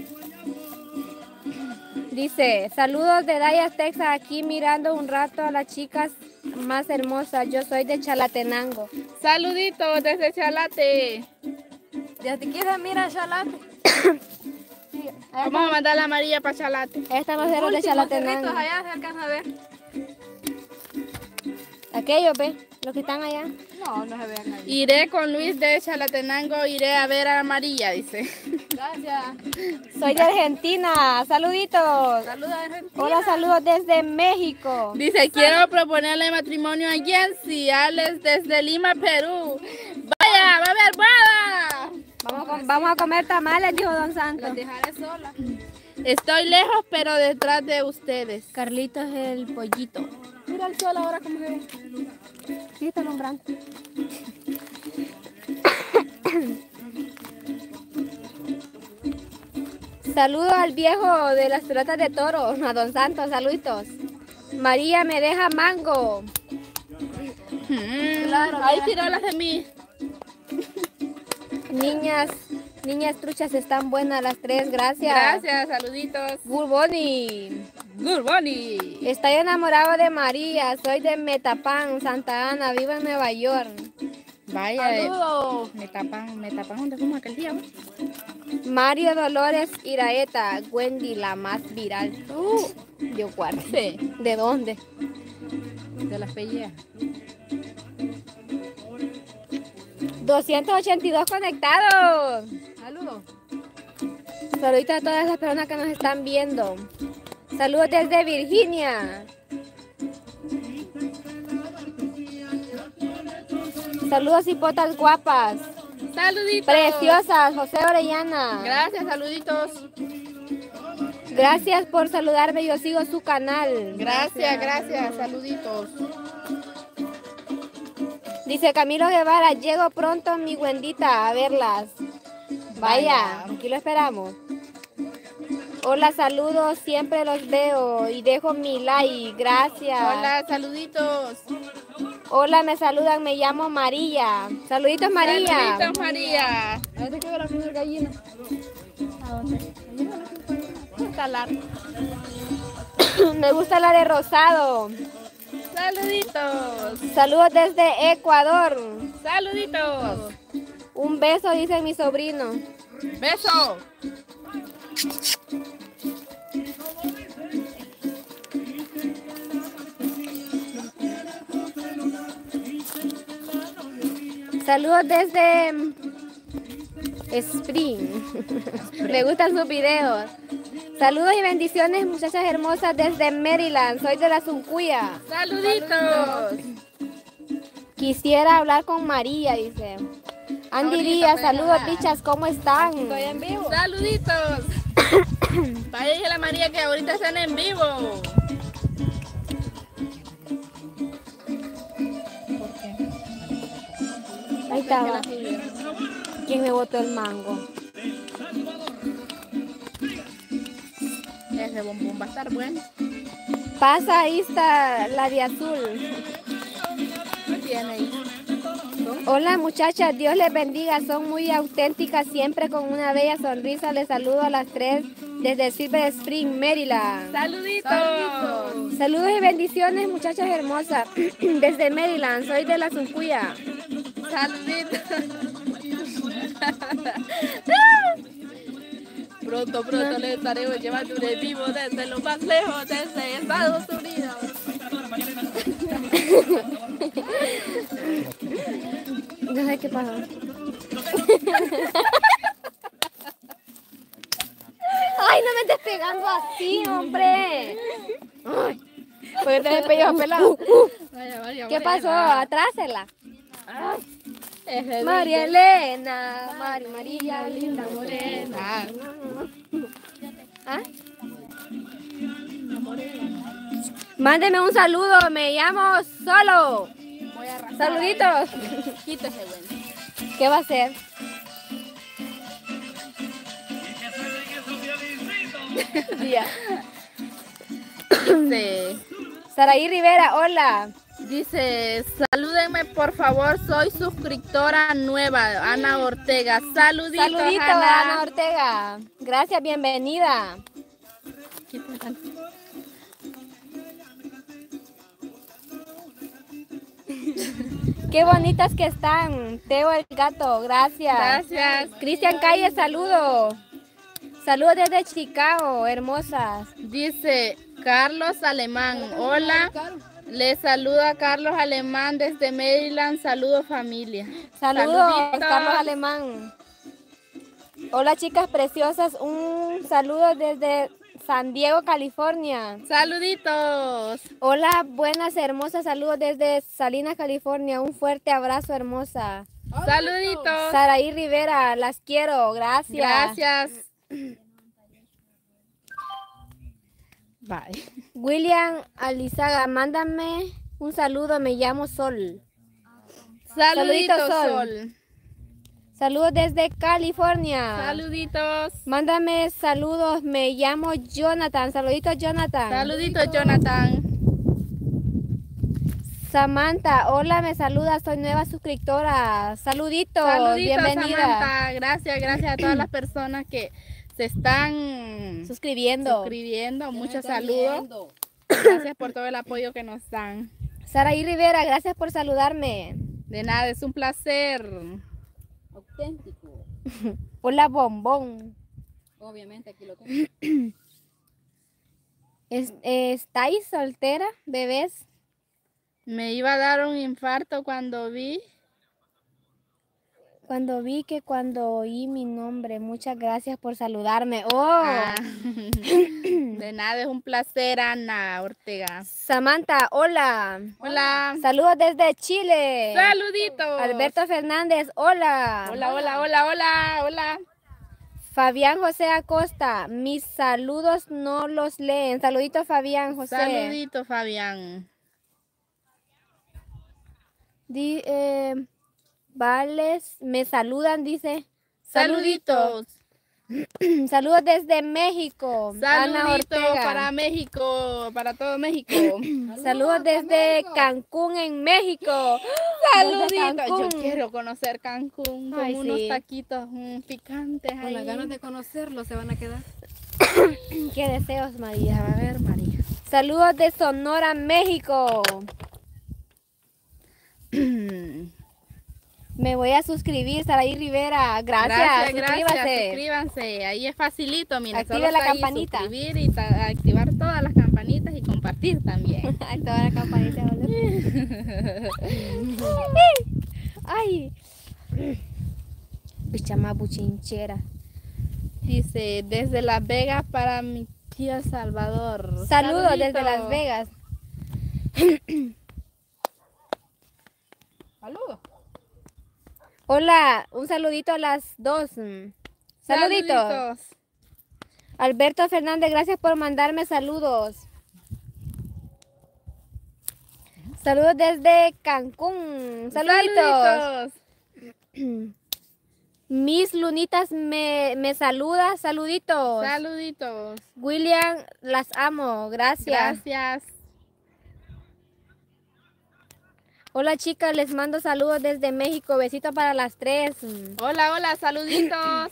Dice, saludos de Dallas, Texas, aquí mirando un rato a las chicas más hermosas. Yo soy de Chalatenango. Saluditos desde Chalate. Ya te quieres, mira, Chalate. Vamos a mandar a la María para Chalate. Estamos de los de Últimos Chalatenango. cerritos allá se alcanza a ver. Aquellos, ve, los que están allá. No, no se vean ahí. Iré con Luis de Chalatenango, iré a ver a la María, dice. Gracias. Soy de Argentina. Saluditos. Saludos a Argentina. Hola, saludos desde México. Dice, quiero proponerle matrimonio a Jensi, Alex desde Lima, Perú. Vaya, va a haber boda. Vamos a comer tamales, dijo Don Santos. Las dejaré sola. Estoy lejos, pero detrás de ustedes. Carlitos el pollito. Mira el sol ahora como se ve. Sí, está alumbrando. Saludos al viejo de las pelotas de toro, a Don Santos, saluditos. María me deja mango. Claro, Ahí mira. tiró las de mí. Niñas truchas están buenas las tres, gracias. Gracias, saluditos. Good morning. Good morning. Estoy enamorado de María, soy de Metapán, Santa Ana, vivo en Nueva York. Vaya, Saludos. me tapan donde fuimos aquel día. ¿no? Mario Dolores Iraeta, Wendy, la más viral. Yo guardo. Sí. ¿De dónde? De las pelleas. 282 conectados. Saludos. Saluditos a todas las personas que nos están viendo. Saludos desde Virginia. Saludos hipotas guapas. Saluditos. Preciosas, José Orellana. Gracias, saluditos. Gracias por saludarme, yo sigo su canal. Gracias, saluditos. Dice Camilo Guevara, llego pronto mi Wendita a verlas. Vaya, Vaya. aquí lo esperamos. Hola, saludos, siempre los veo y dejo mi like, gracias. Hola, saluditos. Hola, me saludan, me llamo María. Saluditos, María. Saluditos, María. A ver, que la primera gallina. Está largo. Me gusta la de rosado. Saluditos. Saludos desde Ecuador. Saluditos. Un beso, dice mi sobrino. Beso. Saludos desde Spring. Me gustan sus videos. Saludos y bendiciones, muchachas hermosas, desde Maryland. Soy de la Zuncuya. Saluditos. Quisiera hablar con María, dice. Andy Ahorita, Díaz, pero saludos, nada. bichas, ¿cómo están? Estoy en vivo. Saluditos. Vaya, dije a la María que ahorita están en vivo. Ahí estaba. ¿Quién me botó el mango? Ese bombón va a estar bueno. Pasa, ahí está la de azul. ¿Qué tiene ahí? Hola muchachas, Dios les bendiga, son muy auténticas, siempre con una bella sonrisa. Les saludo a las 3 desde Silver Spring, Maryland. Saluditos. Saludos y bendiciones, muchachas hermosas, desde Maryland, soy de la Zuncuya. Saluditos. Pronto les estaremos llevando un en vivo desde lo más lejos, desde Estados Unidos. No sé qué pasó. Ay, no me estés pegando así, hombre. Ay, ¿por qué te despelló pelado? Vaya, ¿Qué pasó? Atrásela. Ese María Elena, María linda morena. ¿Ah? Mándeme un saludo, me llamo Solo. Voy a arrastrar. Saluditos. Quítese, bueno. ¿Qué va a hacer? Dice, Saraí Rivera, hola. dice, salúdenme por favor, soy suscriptora nueva, Ana Ortega. Saluditos, Saluditos, Ana. Ana Ortega. Gracias, bienvenida. Qué bonitas que están. Teo el gato, gracias. Gracias. Cristian Calle, saludo. Saludos desde Chicago, hermosas. Dice Carlos Alemán, hola. Le saluda Carlos Alemán desde Maryland. Saludos familia. Saludos, Saluditos. Carlos Alemán. Hola chicas preciosas, un saludo desde San Diego, California. Saluditos. Hola, buenas, hermosas, saludos desde Salinas, California. Un fuerte abrazo, hermosa. Saluditos. Saraí Rivera, las quiero, gracias. Gracias. Bye. William Alizaga, mándame un saludo, me llamo Sol. Saluditos, Sol. Sol. Saludos desde California. Saluditos. Mándame saludos, me llamo Jonathan. Saluditos, Jonathan. Saluditos, Jonathan. Samantha, hola, me saluda, soy nueva suscriptora. Saluditos, Saluditos, bienvenida. Samantha. Gracias a todas las personas que se están Suscribiendo. Muchos saludos. Gracias por todo el apoyo que nos dan. Saraí Rivera, gracias por saludarme. De nada, es un placer. Auténtico. Hola, bombón. Obviamente aquí lo tengo. ¿Estáis soltera, bebés? Me iba a dar un infarto cuando vi. Cuando oí mi nombre, muchas gracias por saludarme. Oh, Ah, de nada, es un placer, Ana Ortega. Samantha, hola. Hola. Saludos desde Chile. Saluditos. Alberto Fernández, hola. Hola. Fabián José Acosta, mis saludos no los leen. Saluditos, Fabián José. Saluditos, Fabián. Vales, me saludan, dice. Saluditos. Saludos desde México. Ana Saluditos Ortega. para México, para todo México. Saludos desde Cancún, en México. Desde Saluditos. Yo Cancún. quiero conocer Cancún con Ay, unos sí. taquitos picantes Con ahí. las ganas de conocerlo se van a quedar. Qué deseos, Ya María. va a ver, María. Saludos de Sonora, México. Me voy a suscribir, Saraí Rivera. Gracias, suscríbase. Suscríbanse. Ahí es facilito, miren. Active solo la está ahí campanita. suscribir y activar todas las campanitas y compartir también. Ay, toda la campanita. Ay. Bicha más buchinchera. Dice, desde Las Vegas para mi tío Salvador. Saludos Saluditos. desde Las Vegas. Saludos. Hola, un saludito a las dos. Saluditos. Alberto Fernández, gracias por mandarme saludos. Saludos desde Cancún. Saluditos. Mis Lunitas me saluda. Saluditos. Saluditos. William, las amo. Gracias. Gracias. Hola chicas, les mando saludos desde México. Besito para las tres. Hola, hola, saluditos.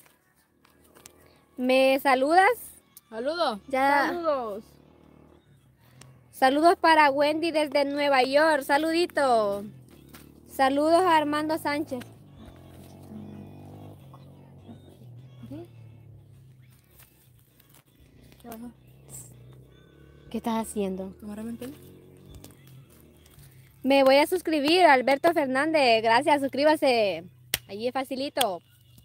¿Me saludas? Saludos. Ya. Saludos. Saludos para Wendy desde Nueva York. Saludito. Saludos a Armando Sánchez. ¿Qué estás haciendo? Me voy a suscribir, Alberto Fernández. Gracias, suscríbase. Allí es facilito.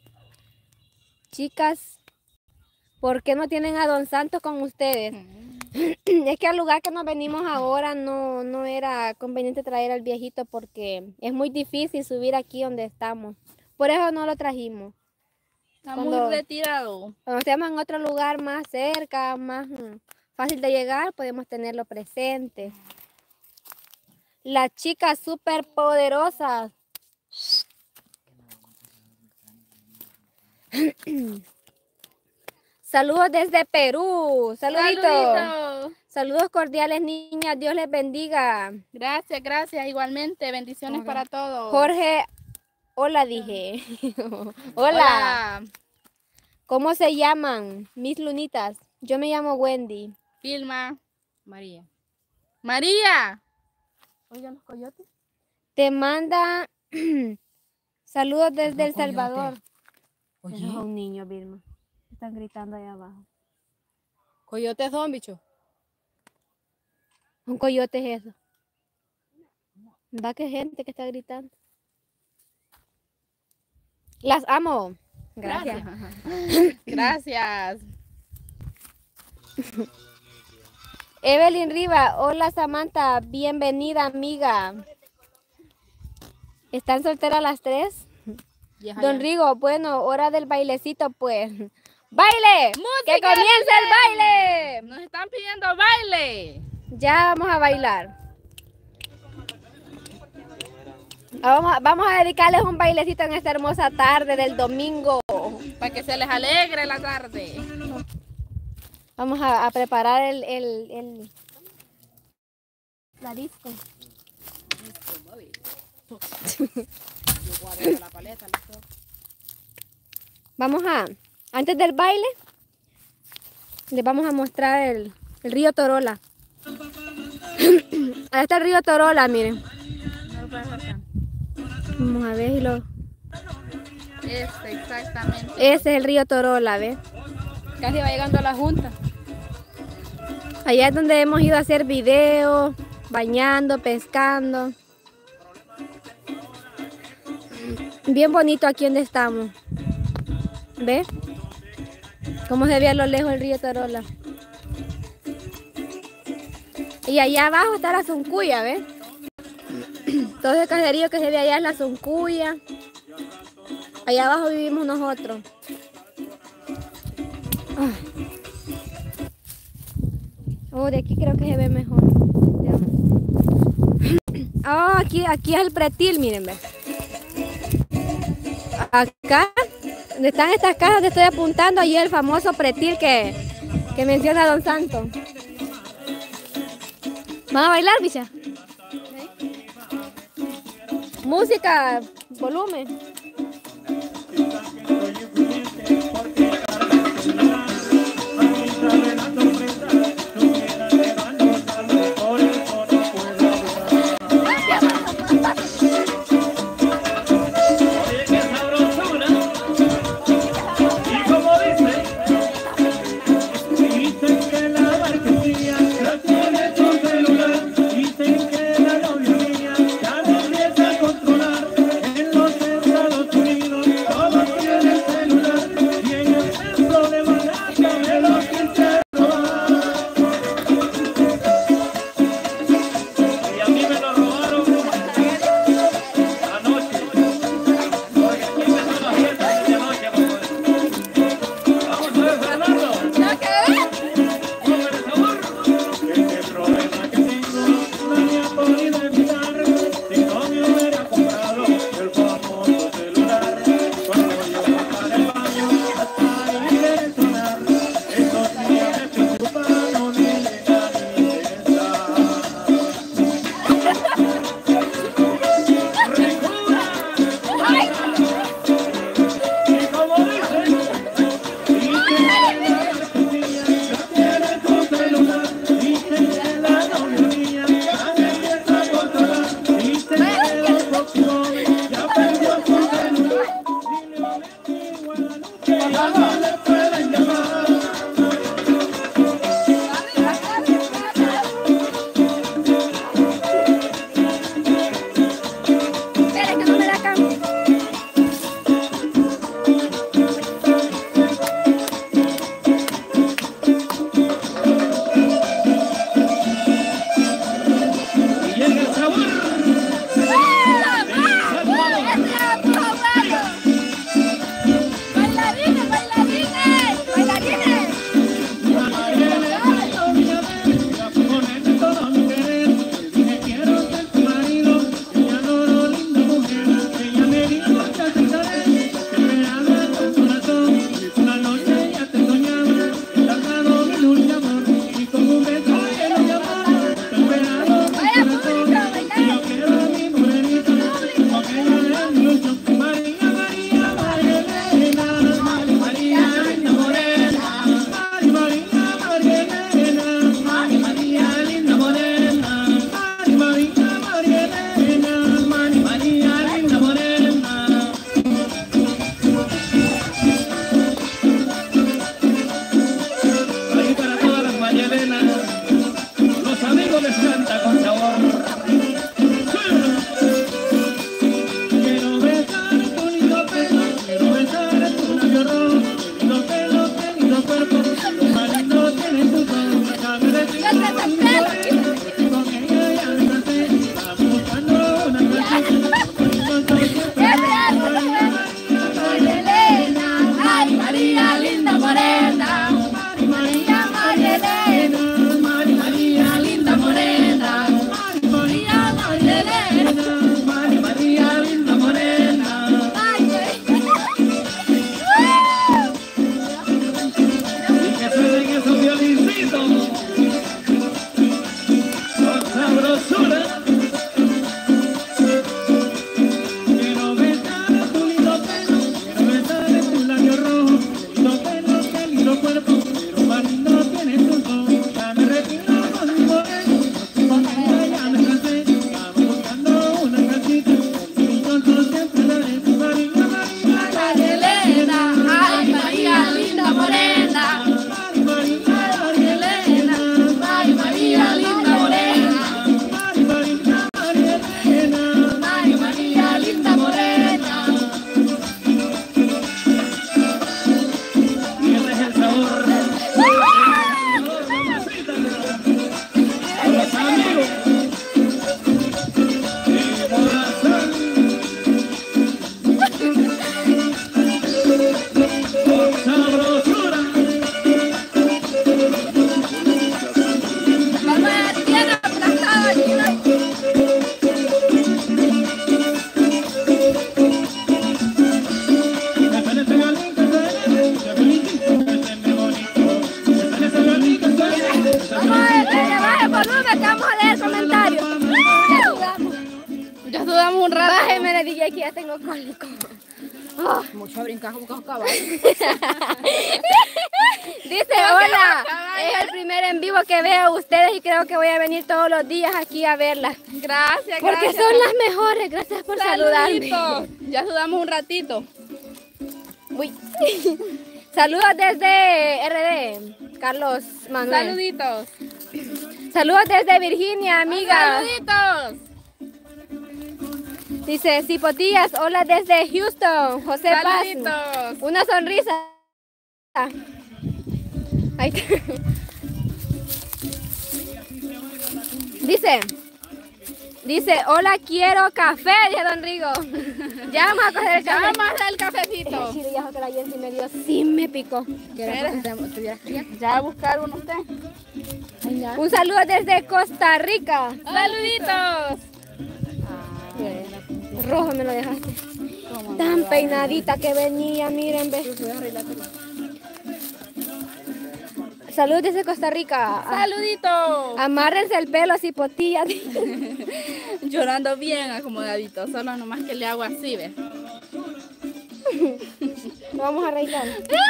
Chicas, ¿por qué no tienen a Don Santos con ustedes? Es que al lugar que nos venimos ahora no era conveniente traer al viejito porque es muy difícil subir aquí donde estamos. Por eso no lo trajimos. Está Cuando- muy retirado. Cuando estemos en otro lugar más cerca, más fácil de llegar, podemos tenerlo presente. Las chicas súper poderosas. Saludos desde Perú. Saluditos. Saluditos. Saludos cordiales, niñas. Dios les bendiga. Gracias, gracias. Igualmente, bendiciones para todos. Jorge, hola dije. Hola. Hola. ¿Cómo se llaman? Mis lunitas. Yo me llamo Wendy. Vilma. María. María. Oigan los coyotes. Te manda saludos desde El Coyote. Salvador. Oye, Esos son niños, Vilma. Están gritando allá abajo. coyotes son, bicho. Un coyote es eso. Va que gente que está gritando. Las amo. Gracias. Gracias. Evelyn Riva, hola Samantha, bienvenida amiga. ¿Están solteras las tres? Don Rigo, bueno, hora del bailecito pues. ¡Baile! ¡Que comience el baile! Nos están pidiendo baile. Ya vamos a bailar. Vamos a dedicarles un bailecito en esta hermosa tarde del domingo. Para que se les alegre la tarde. Vamos a preparar la disco. Vamos antes del baile, les vamos a mostrar el río Torola. Ahí está el río Torola, miren. Vamos a ver si lo... Exactamente. Ese es el río Torola, ¿ves? Casi va llegando a la junta. Allá es donde hemos ido a hacer videos, bañando, pescando. Bien bonito aquí donde estamos. ¿Ves? Cómo se ve a lo lejos el río Torola. Y allá abajo está la Zuncuya, ¿ves? Todo ese caserío que se ve allá es la Zuncuya. Allá abajo vivimos nosotros. Oh, de aquí creo que se ve mejor. Aquí es el pretil, miren, ve. Acá Donde están estas casas, te estoy apuntando ahí el famoso pretil que menciona Don Santo. ¿Van a bailar, bicha? Música, volumen. saludamos un rato. Bájeme, le dije que ya tengo cólico. Mucho brincar como caballo. Dice, hola, es el primer en vivo que veo a ustedes y creo que voy a venir todos los días aquí a verlas. Gracias, Porque gracias. son las mejores, gracias por saludarme. Saluditos. Ya sudamos un ratito. Uy. Saludos desde RD, Carlos Manuel. Saluditos. Saludos desde Virginia, amiga. Saluditos. Dice Cipotillas, hola desde Houston, José Paz. Saluditos. Una sonrisa. Ahí está. Dice, hola, quiero café, dice Don Rigo. Ya vamos a coger el Ya café. vamos a hacer el cafecito. Chile, ya que la Jensi me dio, sí me picó. Ya va a buscar uno usted. Un saludo desde Costa Rica. Saluditos. Rojo me lo dejaste. Tan peinadita que venía, miren, ve. Saludos desde Costa Rica. Saluditos. Amárrense el pelo así, potilla. Llorando bien acomodadito. Solo nomás que le hago así, ¿ves? Lo vamos a arreglar.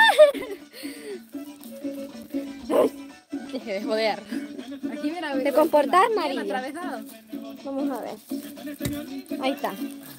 Deje de joder. Aquí mira, ¿Te comportás, bien María? atravesado. Vamos a ver. Ahí está.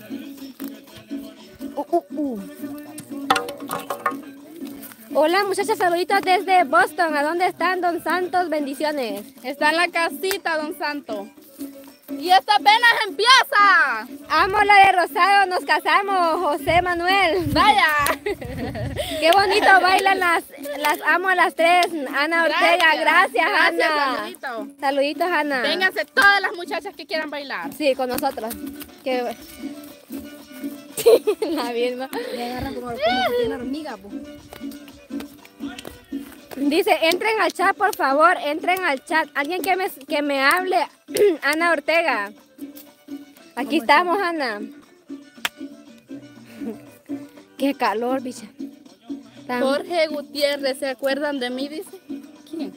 Hola muchachas, saluditos desde Boston. ¿A dónde están, Don Santos? Bendiciones. Está en la casita, Don Santo. Y esto apenas empieza. Amo la de Rosado, nos casamos, José Manuel. Vaya. Qué bonito bailan las amo a las tres. Ana Ortega, gracias Ana. Saluditos. Saluditos Ana. Vénganse todas las muchachas que quieran bailar. Sí, con nosotros. Qué... La misma. Me agarran como si tiene hormiga, pues. Dice, entren al chat, por favor, entren al chat. Alguien que me hable, Ana Ortega. Aquí estamos, Ana. Qué calor, bicha. Jorge Gutiérrez, ¿se acuerdan de mí? Dice. ¿Quién?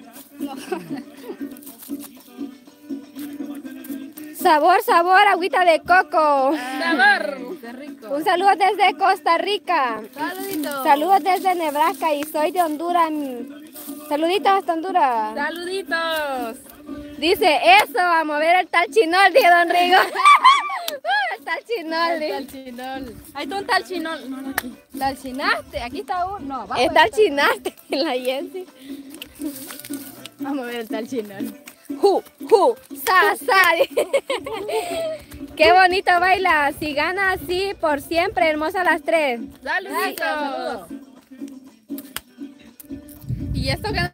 Sabor, sabor, agüita de coco. Sabor. Qué rico. Un saludo desde Costa Rica. Saluditos. Saludos desde Nebraska y soy de Honduras. Saluditos hasta Honduras. Saluditos. Dice, eso, a mover el tal chinol, dice Don Rigo. El tal chinol, dice. Talchinol. Ahí está un talchinol. No, no, aquí. Talchinaste, aquí está uno. No, abajo Es tal chinaste en la Jensi. Vamos a ver el talchinol. Sa, sa. Qué bonito baila. Si gana así por siempre, hermosa las tres. Saluditos. Y esto que...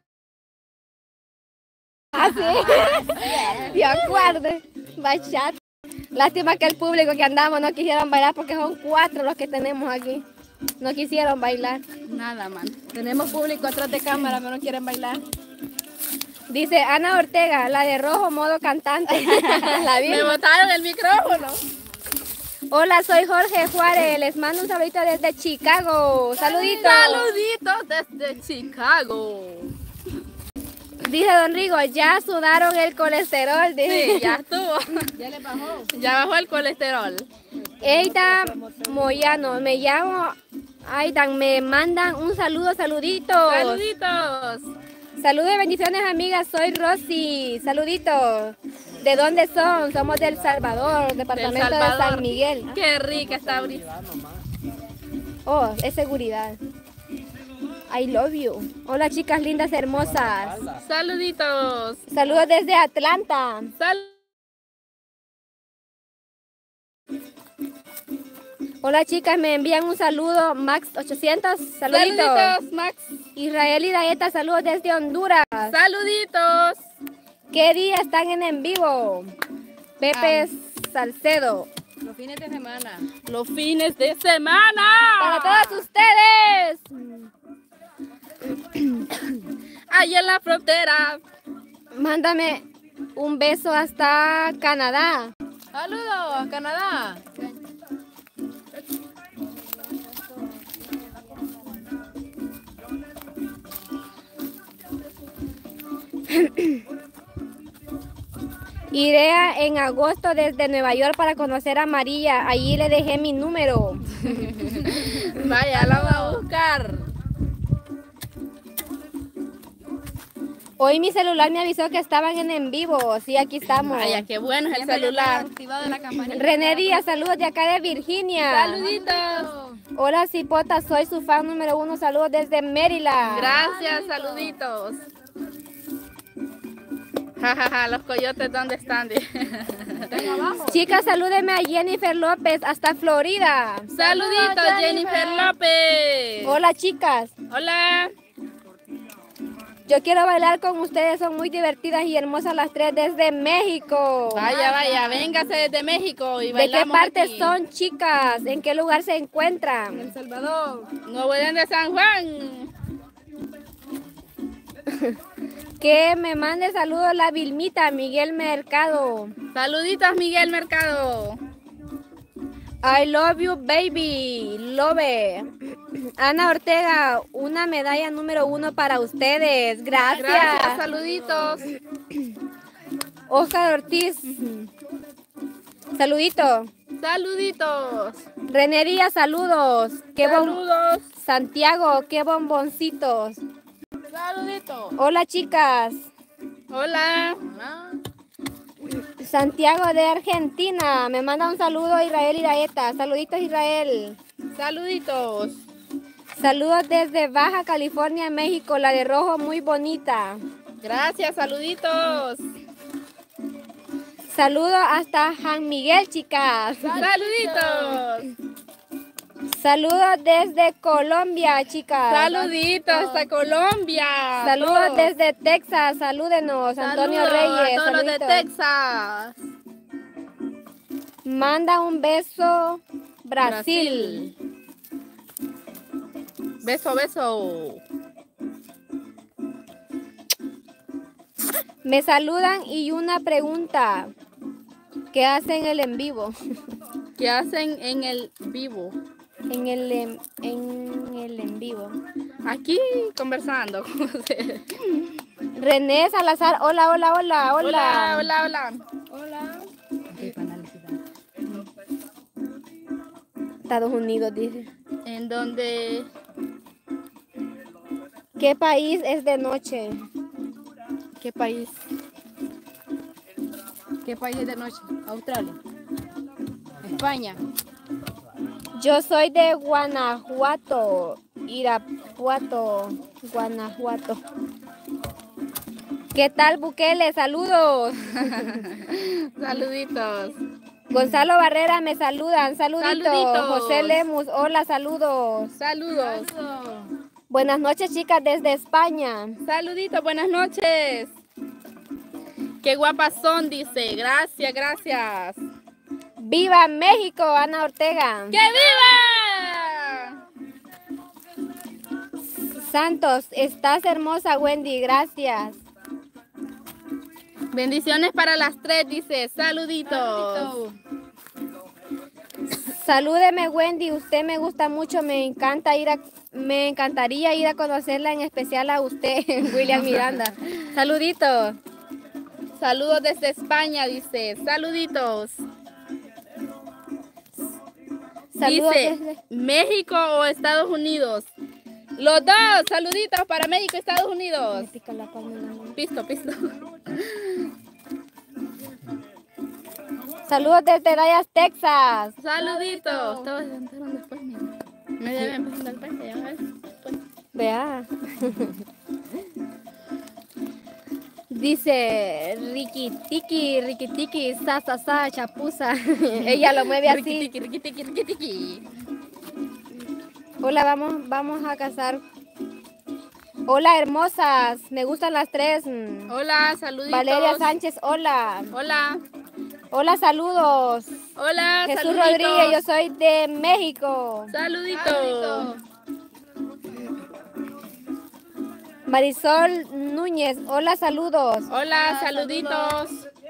De acuerdo. Bachata. Lástima que el público que andamos no quisieron bailar porque son 4 los que tenemos aquí. No quisieron bailar. Nada, man. tenemos público atrás de cámara, pero no quieren bailar. Dice Ana Ortega, la de rojo modo cantante. La Me misma. botaron el micrófono. Hola, soy Jorge Juárez. Les mando un saludito desde Chicago. Saluditos. Saluditos desde Chicago. Dice Don Rigo, ya sudaron el colesterol. Dice. Sí, ya estuvo. Ya le bajó. Ya bajó el colesterol. Eita Moyano, me llamo Aidan, me mandan un saludo, saluditos. Saluditos. Saludos y bendiciones, amigas. Soy Rosy. Saluditos. ¿De dónde son? Somos del Salvador, departamento de San Miguel. Qué rica está ahorita. Oh, es seguridad. I love you. Hola, chicas lindas, hermosas. Saluditos. Saludos desde Atlanta. Hola, chicas, me envían un saludo. Max 800, saluditos. Saluditos, Max. Israel y Daeta, saludos desde Honduras. Saluditos. ¿Qué día están en vivo? Pepe Salcedo. Los fines de semana. Los fines de semana. Para todos ustedes. Ahí en la frontera. Mándame un beso hasta Canadá. Saludos a Canadá. Iré en agosto desde Nueva York para conocer a María. Allí le dejé mi número. Vaya, la vamos a buscar. Hoy mi celular me avisó que estaban en vivo. Sí, aquí estamos. Vaya, qué bueno es el celular. Activado la campanita. René Díaz, saludos de acá de Virginia. Saluditos. Hola, Cipota, soy su fan número 1. Saludos desde Maryland. Gracias, saluditos. Jajaja, los coyotes, ¿dónde están? Chicas, salúdenme a Jennifer López hasta Florida. Saluditos, Jennifer López. Hola, chicas. Hola. Yo quiero bailar con ustedes, son muy divertidas y hermosas las tres desde México. Vaya, vaya, véngase desde México y ¿De qué bailamos parte aquí. son, chicas? ¿En qué lugar se encuentran? El Salvador. Nuevo Edén de San Juan. Que me mande saludos la Vilmita, Miguel Mercado. Saluditos, Miguel Mercado. I love you, baby. Love. Ana Ortega, una medalla número 1 para ustedes. Gracias. Gracias, saluditos. Oscar Ortiz. Saludito. Saluditos. René Díaz, saludos. Saludos. Santiago, qué bomboncitos. Saluditos. Hola, chicas. Hola. Santiago de Argentina. Me manda un saludo Israel Iraeta. Saluditos, Israel. Saluditos. Saludos desde Baja California, México. La de rojo muy bonita. Gracias, saluditos. Saludos hasta San Miguel, chicas. Saluditos. Saludos desde Colombia, chicas. Saluditos hasta Colombia. Saludos Todos. desde Texas. Salúdenos, Antonio Saludos Reyes. a todos los de Saluditos. Texas. Manda un beso, Brasil. Beso, beso. Me saludan y una pregunta. ¿Qué hacen el en vivo? ¿Qué hacen en el vivo? En el en vivo. Aquí conversando. René Salazar, hola, hola, hola, hola. Hola, hola, hola. Hola. Estados Unidos, dice. En donde ¿Qué país es de noche? ¿qué país? ¿Qué país es de noche? Australia. España. Yo soy de Guanajuato, Irapuato, Guanajuato. ¿Qué tal, Bukele? Saludos. Saluditos. Gonzalo Barrera, me saludan. Saluditos. Saluditos. José Lemus, hola, saludos. Saludos. Buenas noches, chicas, desde España. Saluditos, buenas noches. Qué guapas son, dice. Gracias, gracias. ¡Viva México, Ana Ortega! ¡Que viva! Santos, estás hermosa, Wendy, gracias. Bendiciones para las tres, dice. Saluditos. Salúdeme, Wendy, usted me gusta mucho, me encantaría ir a conocerla, en especial a usted, William Miranda. Saluditos. Saludos desde España, dice. Saluditos. Saludos Dice, desde- ¿México o Estados Unidos? Los dos. Saluditos para México y Estados Unidos. Me pica la palma de la mano. Pisto, pisto. Saludos desde Dallas, Texas. Saluditos. Todos se sentaron después, mira. Me deben empezar el puente, ya ves. Pues, Vea. Dice Riquitiki, sa, chapuza. Ella lo mueve así. riquitiqui, riquitiqui, riquitiqui. Hola, vamos a casar. Hola, hermosas. Me gustan las tres. Hola, saluditos. Valeria Sánchez, hola. Hola. Hola, saludos. Hola, Jesús saluditos. Rodríguez, yo soy de México. Saluditos. Marisol Núñez, hola, saludos. Hola, saluditos.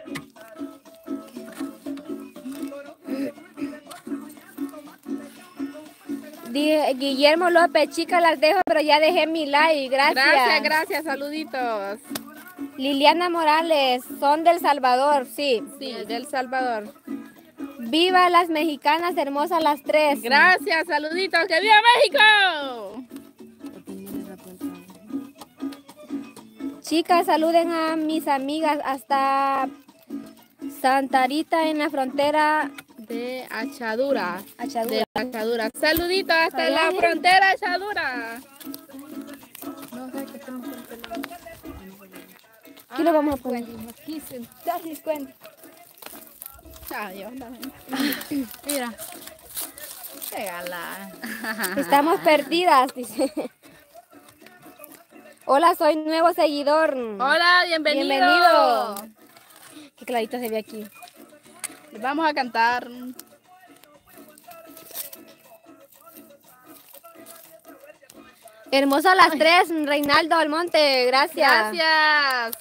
Guillermo López, chicas, las dejo, pero ya dejé mi like. Gracias. Gracias, gracias, saluditos. Liliana Morales, son del Salvador, sí. Sí, del Salvador. Viva las mexicanas hermosas las tres. Gracias, saluditos. ¡Que viva México! Chicas, saluden a mis amigas hasta Santa Rita en la frontera De Achadura. Achadura. De Achadura. Saluditos hasta Allá, la ¿eh? frontera Achadura. No sé qué tenemos que hacer. Aquí lo vamos a poner. Aquí se das cuenta. Ay, Dios, dame. Mira. Qué galán. Estamos perdidas, dice. Hola, soy nuevo seguidor. Hola, bienvenido. Bienvenido. Qué clarito se ve aquí. Les vamos a cantar. Hermosas las tres, Reinaldo Almonte, gracias. Gracias.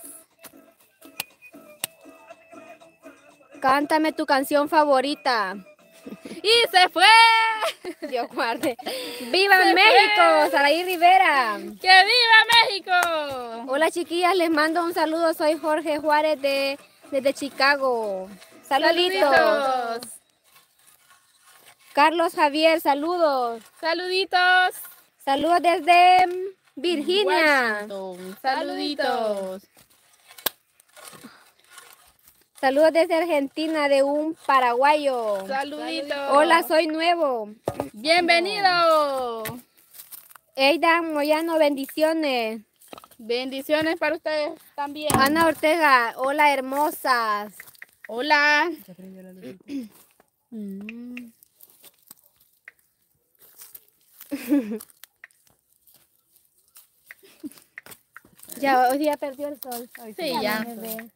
Cántame tu canción favorita. Y se fue. Dios guarde. ¡Viva Se México! Saraí Rivera. ¡Que viva México! Hola chiquillas, les mando un saludo. Soy Jorge Juárez desde Chicago. Saluditos. Saluditos. Carlos Javier, saludos. Saluditos. Saludos desde Virginia. Washington. Saluditos. Saludos desde Argentina de un paraguayo. Saluditos. Hola, soy nuevo. Bienvenido. Eida Moyano, bendiciones. Bendiciones para ustedes también. Ana Ortega, hola hermosas. Hola. Ya, hoy día perdió el sol. Sí, ya. no me ve.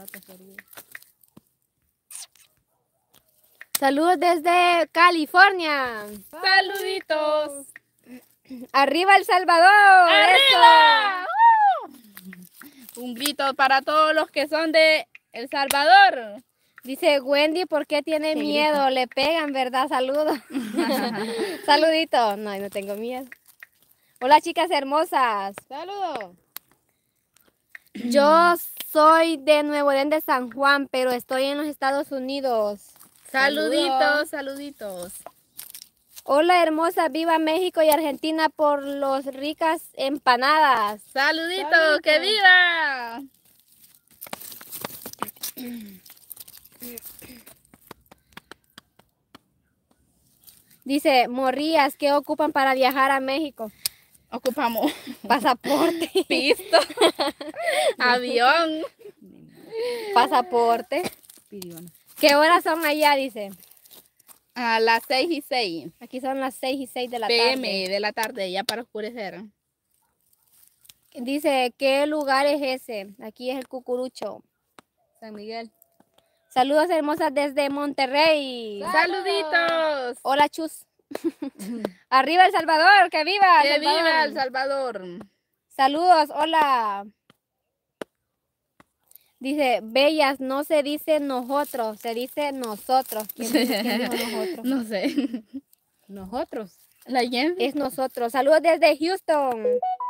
Saludos desde California. Saluditos. Arriba El Salvador. ¡Arriba! Un grito para todos los que son de El Salvador. Dice Wendy, ¿por qué tiene miedo? Le pegan, ¿verdad? Saludos. Saluditos. No, no tengo miedo. Hola, chicas hermosas. Saludos. Yo soy de Nuevo León de San Juan, pero estoy en los Estados Unidos. Saluditos, saluditos. Hola, hermosa. Viva México y Argentina por los ricas empanadas. Saluditos, que viva. Dice, morrías, ¿qué ocupan para viajar a México? Ocupamos Pasaporte. pisto, avión. Pasaporte. ¿Qué horas son allá? Dice. A las 6:06 Aquí son las 6:06 de la PM tarde. de la tarde, ya para oscurecer. Dice, ¿qué lugar es ese? Aquí es el Cucurucho. San Miguel. Saludos hermosas desde Monterrey. Saluditos. Hola, chus. Arriba El Salvador, que viva. Que El Salvador. viva El Salvador. Saludos, hola. Dice, bellas, no se dice nosotros, se dice nosotros. ¿Quién dijo nosotros? No sé. Nosotros. La gente Es nosotros. Saludos desde Houston.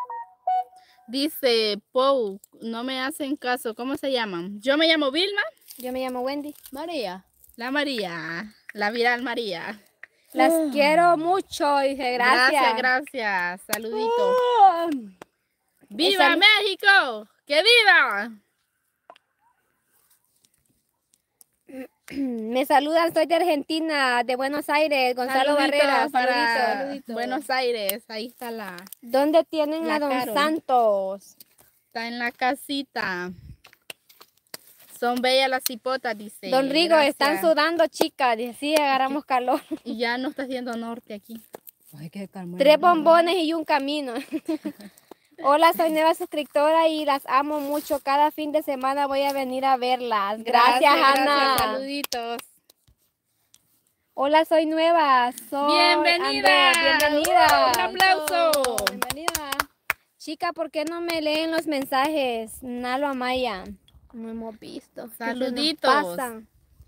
dice, Pou, no me hacen caso. ¿Cómo se llaman? Yo me llamo Vilma. Yo me llamo Wendy. María. La María. La viral María. Las quiero mucho, dice, gracias. Gracias. Saluditos. ¡Viva Sal- México! ¡Que viva! Me saludan, soy de Argentina, de Buenos Aires, Gonzalo Saluditos Barrera. para Saluditos. Buenos Aires. Ahí está ¿Dónde tienen La a Don Carol. Santos? está en la casita. Son bellas las cipotas, dice. Don Rigo, Gracias. están sudando, chicas. Dice, sí, agarramos calor. Y ya no está haciendo norte aquí. Ay, qué calma. 3 bombones y un camino. Hola, soy nueva suscriptora y las amo mucho. Cada fin de semana voy a venir a verlas. Gracias, Ana. Saluditos. Hola, soy nueva. Soy Bienvenida. Andrea. Bienvenida. Un aplauso. Bienvenida. Chica, ¿por qué no me leen los mensajes? Nalo Amaya. No hemos visto. ¿Qué se nos Saluditos. pasa?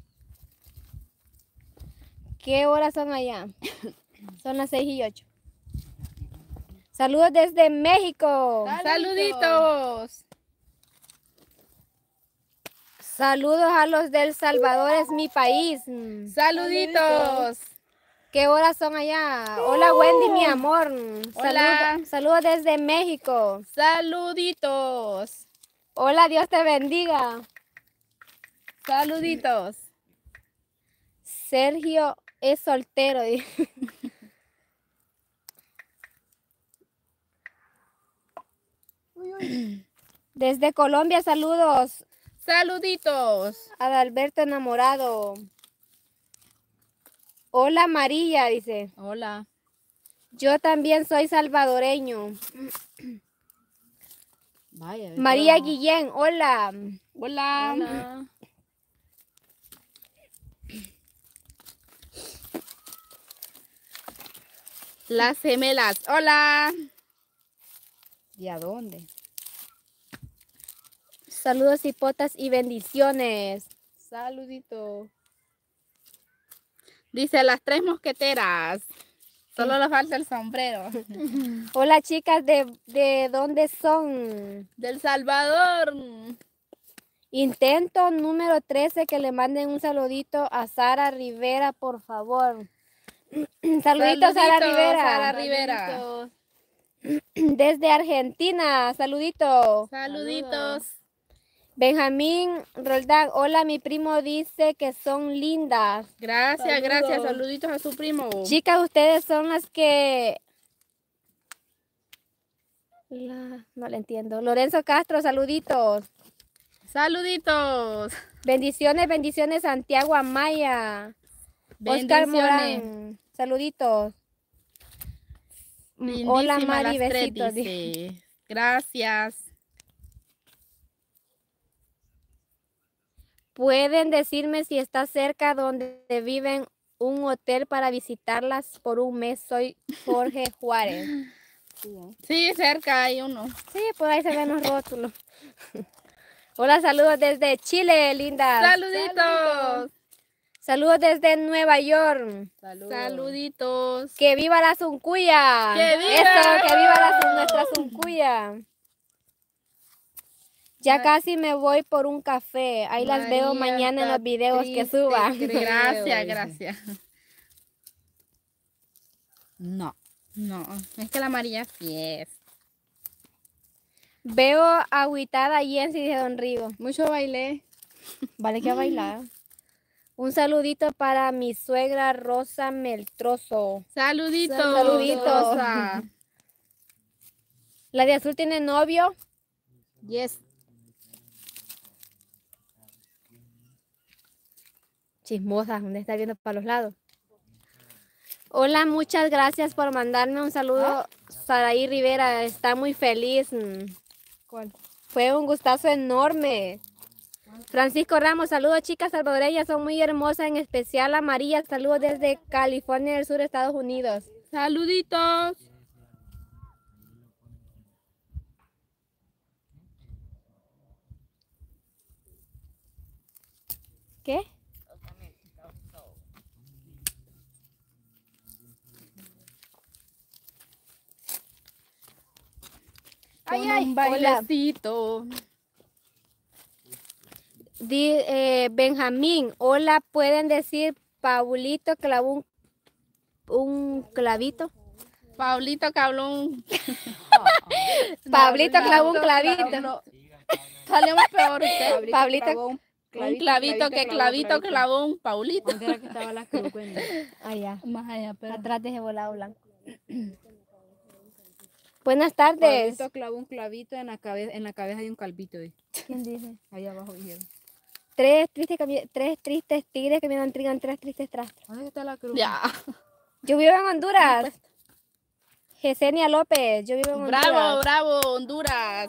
¿Qué horas son allá? Son las 6:08. Saludos desde México. Saluditos. Saludos a los del Salvador, es mi país. Saluditos. ¿Qué horas son allá? Hola Wendy, mi amor. Hola. Saludos desde México. Saluditos. Hola, Dios te bendiga. Saluditos. Sergio es soltero. Desde Colombia, saludos. Saluditos. Adalberto enamorado. Hola María, dice. Hola. Yo también soy salvadoreño. Vaya. María Guillén, hola. Hola. Hola. Las gemelas. Hola. ¿Y a dónde? Saludos, hipotas y bendiciones. Saludito. Dice las tres mosqueteras. Solo le falta el sombrero. Hola chicas, ¿de dónde son? Del Salvador. Intento número 13 que le manden un saludito a Sara Rivera, por favor. Saluditos, Sara Rivera. Sara Rivera. Saluditos. Desde Argentina, saluditos. Saluditos. Benjamín Roldán, hola, mi primo dice que son lindas. Gracias, Saludos. gracias. Saluditos a su primo. Chicas, ustedes son las que... No le entiendo. Lorenzo Castro, saluditos. Saluditos. Bendiciones, bendiciones, Santiago Amaya. Oscar Bendiciones. Morán, saluditos. Hola Lindísimas Mari, las tres, besitos. dice. Gracias. ¿Pueden decirme si está cerca donde viven un hotel para visitarlas por un mes? Soy Jorge Juárez. Sí, cerca hay uno. Sí, por ahí se ven los rótulos. Hola, saludos desde Chile, lindas. Saluditos. Saludos desde Nueva York. Saluditos. ¡Que viva la Zuncuya! ¡Que viva! ¡Eso, que viva nuestra Zuncuya! Ya casi me voy por un café. Ahí las veo María mañana en los está videos que triste, suban. creo. Gracias, gracias. No. No, es que la María sí es. Veo agüitada a Jensi, dice Don Rigo. Mucho bailé. Vale que a bailar. Un saludito para mi suegra Rosa Meltroso. Saluditos. Saluditos. Rosa. ¿La de azul tiene novio? Yes. Chismosa, ¿dónde está viendo para los lados? Hola, muchas gracias por mandarme un saludo. Saraí Rivera está muy feliz. ¿Cuál? Fue un gustazo enorme. Francisco Ramos, saludos chicas salvadoreñas, son muy hermosas, en especial a María, saludos desde California del Sur, Estados Unidos. Saluditos. ¿Qué? Con ay, un hola. bailecito. Benjamín, hola, ¿pueden decir Paulito clavó un clavito? Pablito Cablón. Pablito clavó un clavito. Salió más peor usted. Pablito. Un clavito que clavito clavó un Paulito. ¿Dónde era que estaba la crucuenda? Allá, Más allá, pero. atrás de ese volado blanco. Buenas tardes. Pablito clavó un clavito en la cabeza de un calvito. ¿Quién dice? Ahí abajo dijeron. Tres tristes tigres que me intrigan, tres tristes trastros. ¿Dónde está la cruz? Ya. Yo vivo en Honduras. Yesenia López, yo vivo en Honduras. Bravo, bravo, Honduras.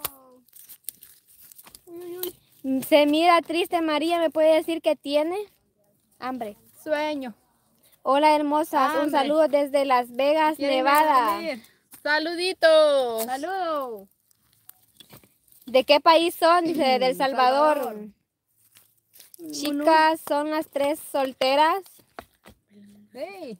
Se mira triste María, ¿me puede decir qué tiene? Hambre. Sueño. Hola hermosas, un Hambre. saludo desde Las Vegas, ¿Quieren Nevada. venir? Saluditos. ¡Salud! ¿De qué país son? Dice, del Salvador. Salvador. Chicas, son las tres solteras. ¡Hey!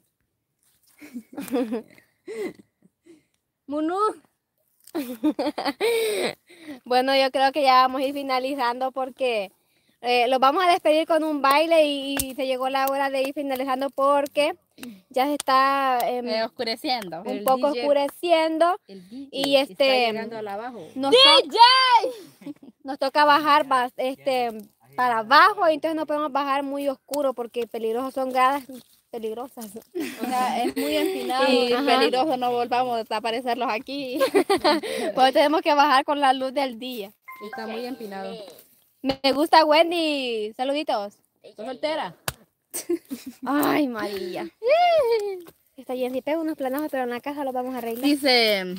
Munú. Bueno, yo creo que ya vamos a ir finalizando porque Los vamos a despedir con un baile y se llegó la hora de ir finalizando porque ya se está Oscureciendo. un El poco DJ oscureciendo El y está llegando al abajo. nos toca bajar para abajo y entonces no podemos bajar muy oscuro porque peligrosos son gradas peligrosas. O sea, es muy empinado. Y Ajá. peligroso, no volvamos a desaparecerlos aquí. Pues tenemos que bajar con la luz del día. Está muy empinado. Me gusta Wendy. Saluditos. ¿Estás soltera? Ay, María. Está Jenny pega unos planazos, pero en la casa los vamos a arreglar. Dice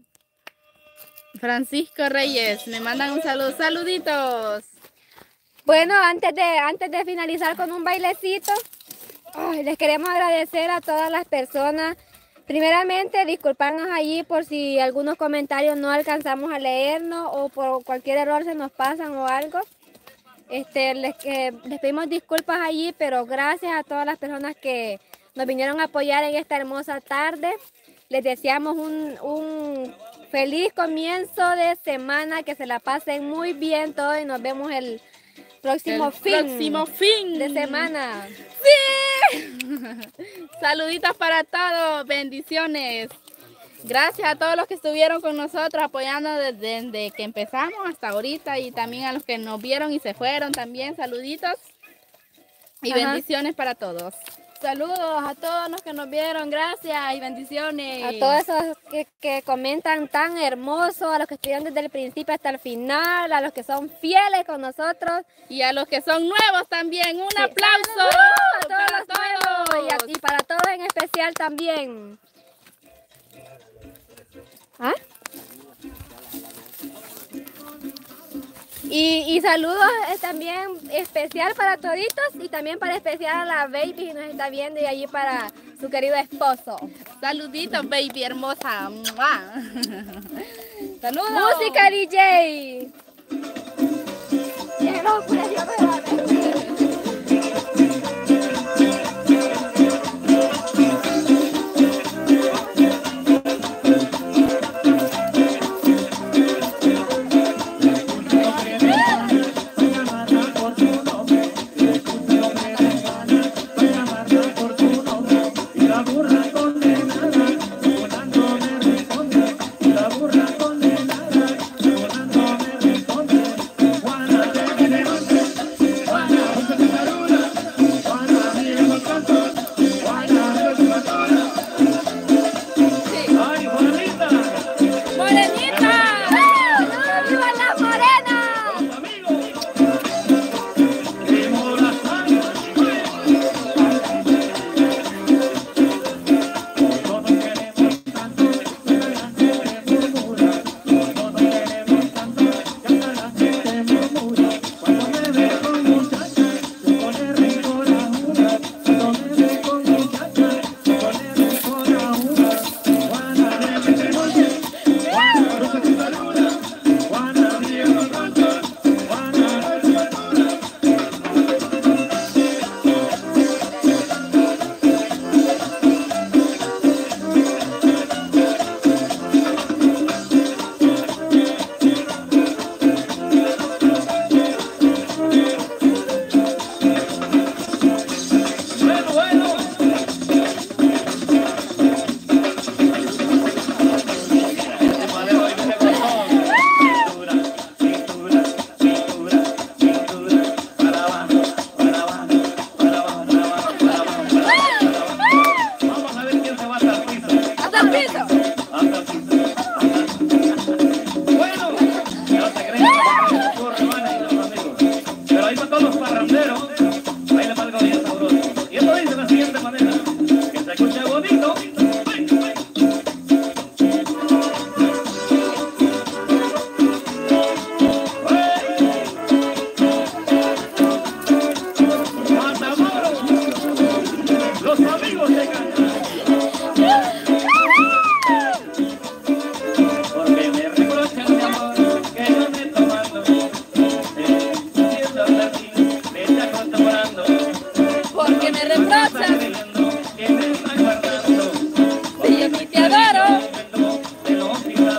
Francisco Reyes, me mandan un saludo. Saluditos. Bueno, antes de finalizar con un bailecito, les queremos agradecer a todas las personas. Primeramente, disculparnos allí por si algunos comentarios no alcanzamos a leernos o por cualquier error se nos pasan o algo. Les pedimos disculpas allí, pero gracias a todas las personas que nos vinieron a apoyar en esta hermosa tarde. Les deseamos un feliz comienzo de semana, que se la pasen muy bien todos y nos vemos el próximo fin de semana. Saluditos para todos, bendiciones. Gracias a todos los que estuvieron con nosotros apoyando desde que empezamos hasta ahorita y también a los que nos vieron y se fueron también. Saluditos y bendiciones para todos. Saludos a todos los que nos vieron, gracias y bendiciones. A todos esos que comentan tan hermoso, a los que estuvieron desde el principio hasta el final, a los que son fieles con nosotros. Y a los que son nuevos también, un aplauso A todos para los todos. nuevos y para todos en especial también. ¿Ah? Y saludos también especial para toditos y también para especial a la baby que nos está viendo y allí para su querido esposo. Saluditos, baby hermosa. ¡Mua! Saludos. Música DJ.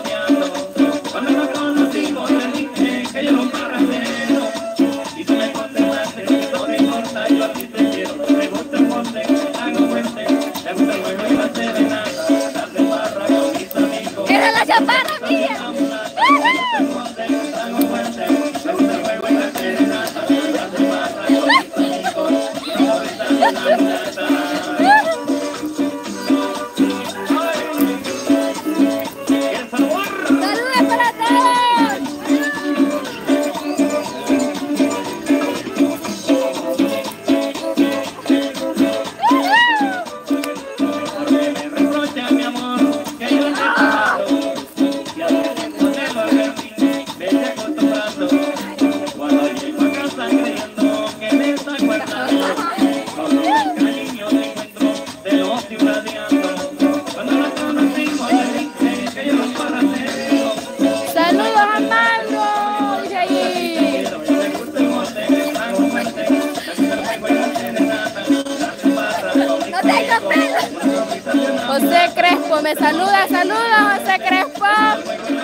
Cuando nos conocimos, le dije que yo lo para cero y tú me contaste. para todos! Porque me reprocha mi amor que yo te he dejado y a veces no te lo advertí, vete acostumbrando cuando llego a casa creyendo que me está guardando con un cariño te encuentro de los radiando cuando la conocimos le dije que yo no para cero. Saludos a Mango, dice ahí. ¡No tengo pelo! José Crespo, me saluda, José Crespo.